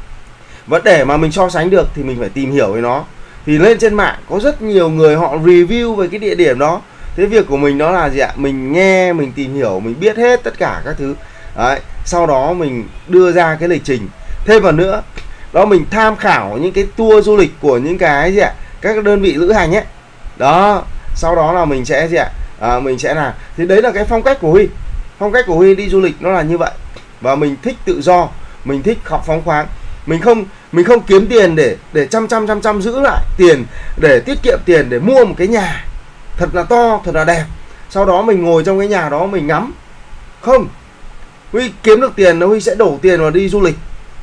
Và để mà mình so sánh được thì mình phải tìm hiểu về nó. Thì lên trên mạng có rất nhiều người họ review về cái địa điểm đó. Thế việc của mình đó là gì ạ? Mình nghe, mình tìm hiểu, mình biết hết tất cả các thứ. Đấy, sau đó mình đưa ra cái lịch trình. Thêm vào nữa, đó mình tham khảo những cái tour du lịch của những cái gì ạ? Các đơn vị lữ hành ấy. Đó, sau đó là mình sẽ gì ạ? À, mình sẽ làm. Thì đấy là cái phong cách của Huy. Phong cách của Huy đi du lịch nó là như vậy. Và mình thích tự do, mình thích học phóng khoáng. Mình không mình không kiếm tiền để để chăm chăm chăm chăm giữ lại tiền, để tiết kiệm tiền để mua một cái nhà thật là to, thật là đẹp. Sau đó mình ngồi trong cái nhà đó mình ngắm. Không. Huy kiếm được tiền, Huy sẽ đổ tiền vào đi du lịch.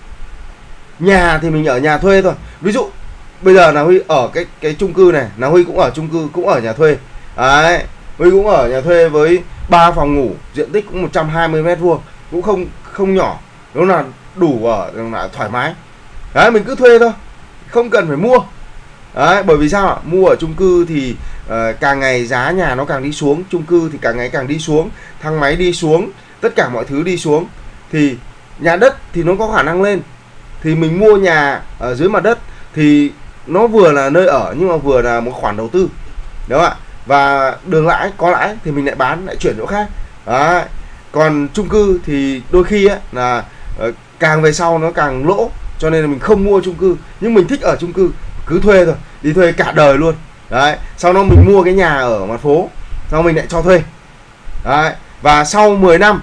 Nhà thì mình ở nhà thuê thôi. Ví dụ bây giờ là Huy ở cái cái chung cư này, là Huy cũng ở chung cư, cũng ở nhà thuê. Đấy. Huy cũng ở nhà thuê với ba phòng ngủ, diện tích cũng một trăm hai mươi mét vuông, cũng không không nhỏ, nó là đủ ở là thoải mái. Đấy, mình cứ thuê thôi, không cần phải mua. Đấy, bởi vì sao ạ? Mua ở chung cư thì uh, càng ngày giá nhà nó càng đi xuống, chung cư thì càng ngày càng đi xuống, thang máy đi xuống, tất cả mọi thứ đi xuống. Thì nhà đất thì nó có khả năng lên. Thì mình mua nhà ở dưới mặt đất thì nó vừa là nơi ở nhưng mà vừa là một khoản đầu tư, đúng không ạ? Và đường lãi có lãi thì mình lại bán, lại chuyển chỗ khác. Đấy. Còn chung cư thì đôi khi ấy, là uh, càng về sau nó càng lỗ, cho nên là mình không mua chung cư. Nhưng mình thích ở chung cư, cứ thuê thôi, đi thuê cả đời luôn. Đấy, sau đó mình mua cái nhà ở mặt phố, sau mình lại cho thuê. Đấy, và sau mười năm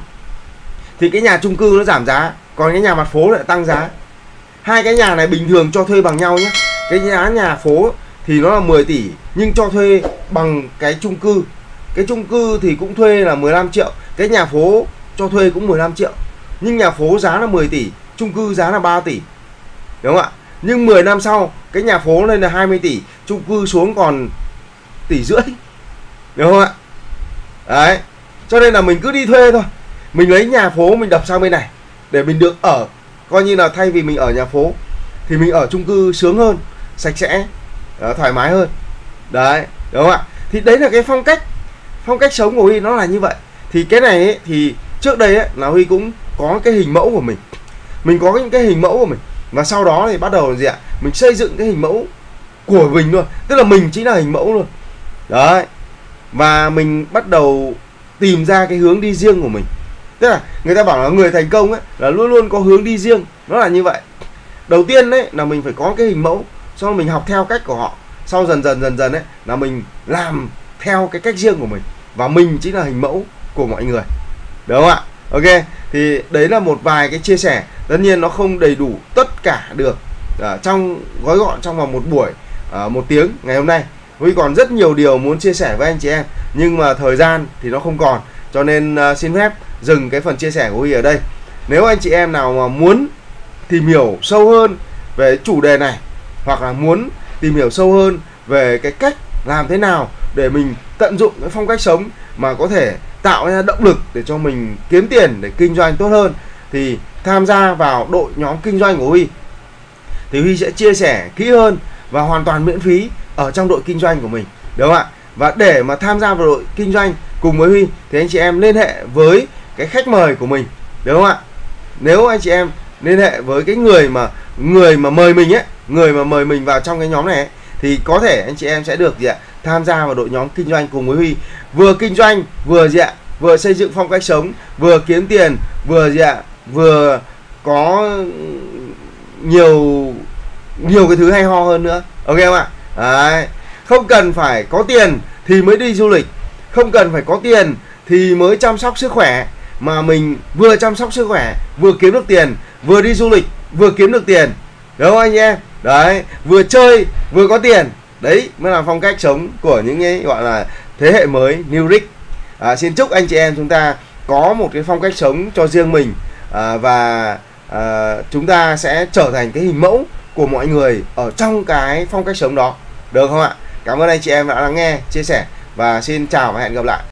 thì cái nhà chung cư nó giảm giá, còn cái nhà mặt phố lại tăng giá. Hai cái nhà này bình thường cho thuê bằng nhau nhé. Cái giá nhà phố thì nó là mười tỷ, nhưng cho thuê bằng cái chung cư. Cái chung cư thì cũng thuê là mười lăm triệu, cái nhà phố cho thuê cũng mười lăm triệu. Nhưng nhà phố giá là mười tỷ, chung cư giá là ba tỷ, đúng không ạ? Nhưng mười năm sau cái nhà phố lên là hai mươi tỷ, chung cư xuống còn tỷ rưỡi, đúng không ạ? Đấy, cho nên là mình cứ đi thuê thôi. Mình lấy nhà phố mình đập sang bên này để mình được ở, coi như là thay vì mình ở nhà phố thì mình ở chung cư sướng hơn, sạch sẽ, đó, thoải mái hơn. Đấy, đúng không ạ? Thì đấy là cái phong cách phong cách sống của Huy, nó là như vậy. Thì cái này ấy, thì trước đây ấy, là Huy cũng có cái hình mẫu của mình, mình có những cái hình mẫu của mình, và sau đó thì bắt đầu là gì ạ? Mình xây dựng cái hình mẫu của mình luôn, tức là mình chính là hình mẫu luôn. Đấy, và mình bắt đầu tìm ra cái hướng đi riêng của mình. Tức là người ta bảo là người thành công ấy là luôn luôn có hướng đi riêng, nó là như vậy. Đầu tiên đấy là mình phải có cái hình mẫu, sau đó mình học theo cách của họ, sau dần dần dần dần ấy là mình làm theo cái cách riêng của mình, và mình chính là hình mẫu của mọi người, đúng không ạ? Ok, thì đấy là một vài cái chia sẻ. Tất nhiên nó không đầy đủ tất cả được à, trong gói gọn trong vòng một buổi à, một tiếng ngày hôm nay. Huy còn rất nhiều điều muốn chia sẻ với anh chị em, nhưng mà thời gian thì nó không còn, cho nên uh, xin phép dừng cái phần chia sẻ của Huy ở đây. Nếu anh chị em nào mà muốn tìm hiểu sâu hơn về chủ đề này, hoặc là muốn tìm hiểu sâu hơn về cái cách làm thế nào để mình tận dụng cái phong cách sống mà có thể tạo ra động lực để cho mình kiếm tiền để kinh doanh tốt hơn, thì tham gia vào đội nhóm kinh doanh của Huy. Thì Huy sẽ chia sẻ kỹ hơn và hoàn toàn miễn phí ở trong đội kinh doanh của mình, đúng không ạ? Và để mà tham gia vào đội kinh doanh cùng với Huy thì anh chị em liên hệ với cái khách mời của mình, đúng không ạ? Nếu anh chị em liên hệ với cái người mà người mà mời mình ấy, người mà mời mình vào trong cái nhóm này ấy, thì có thể anh chị em sẽ được gì ạ? Tham gia vào đội nhóm kinh doanh cùng với Huy, vừa kinh doanh vừa gì ạ? Vừa xây dựng phong cách sống, vừa kiếm tiền, vừa gì ạ? Vừa có nhiều nhiều cái thứ hay ho hơn nữa. Ok không ạ? Đấy. Không cần phải có tiền thì mới đi du lịch, không cần phải có tiền thì mới chăm sóc sức khỏe, mà mình vừa chăm sóc sức khỏe, vừa kiếm được tiền, vừa đi du lịch, vừa kiếm được tiền, đúng không anh em? Đấy, vừa chơi vừa có tiền. Đấy mới là phong cách sống của những cái gọi là thế hệ mới New Rich. À, xin chúc anh chị em chúng ta có một cái phong cách sống cho riêng mình, à, và à, chúng ta sẽ trở thành cái hình mẫu của mọi người ở trong cái phong cách sống đó, được không ạ? Cảm ơn anh chị em đã lắng nghe, chia sẻ, và xin chào và hẹn gặp lại.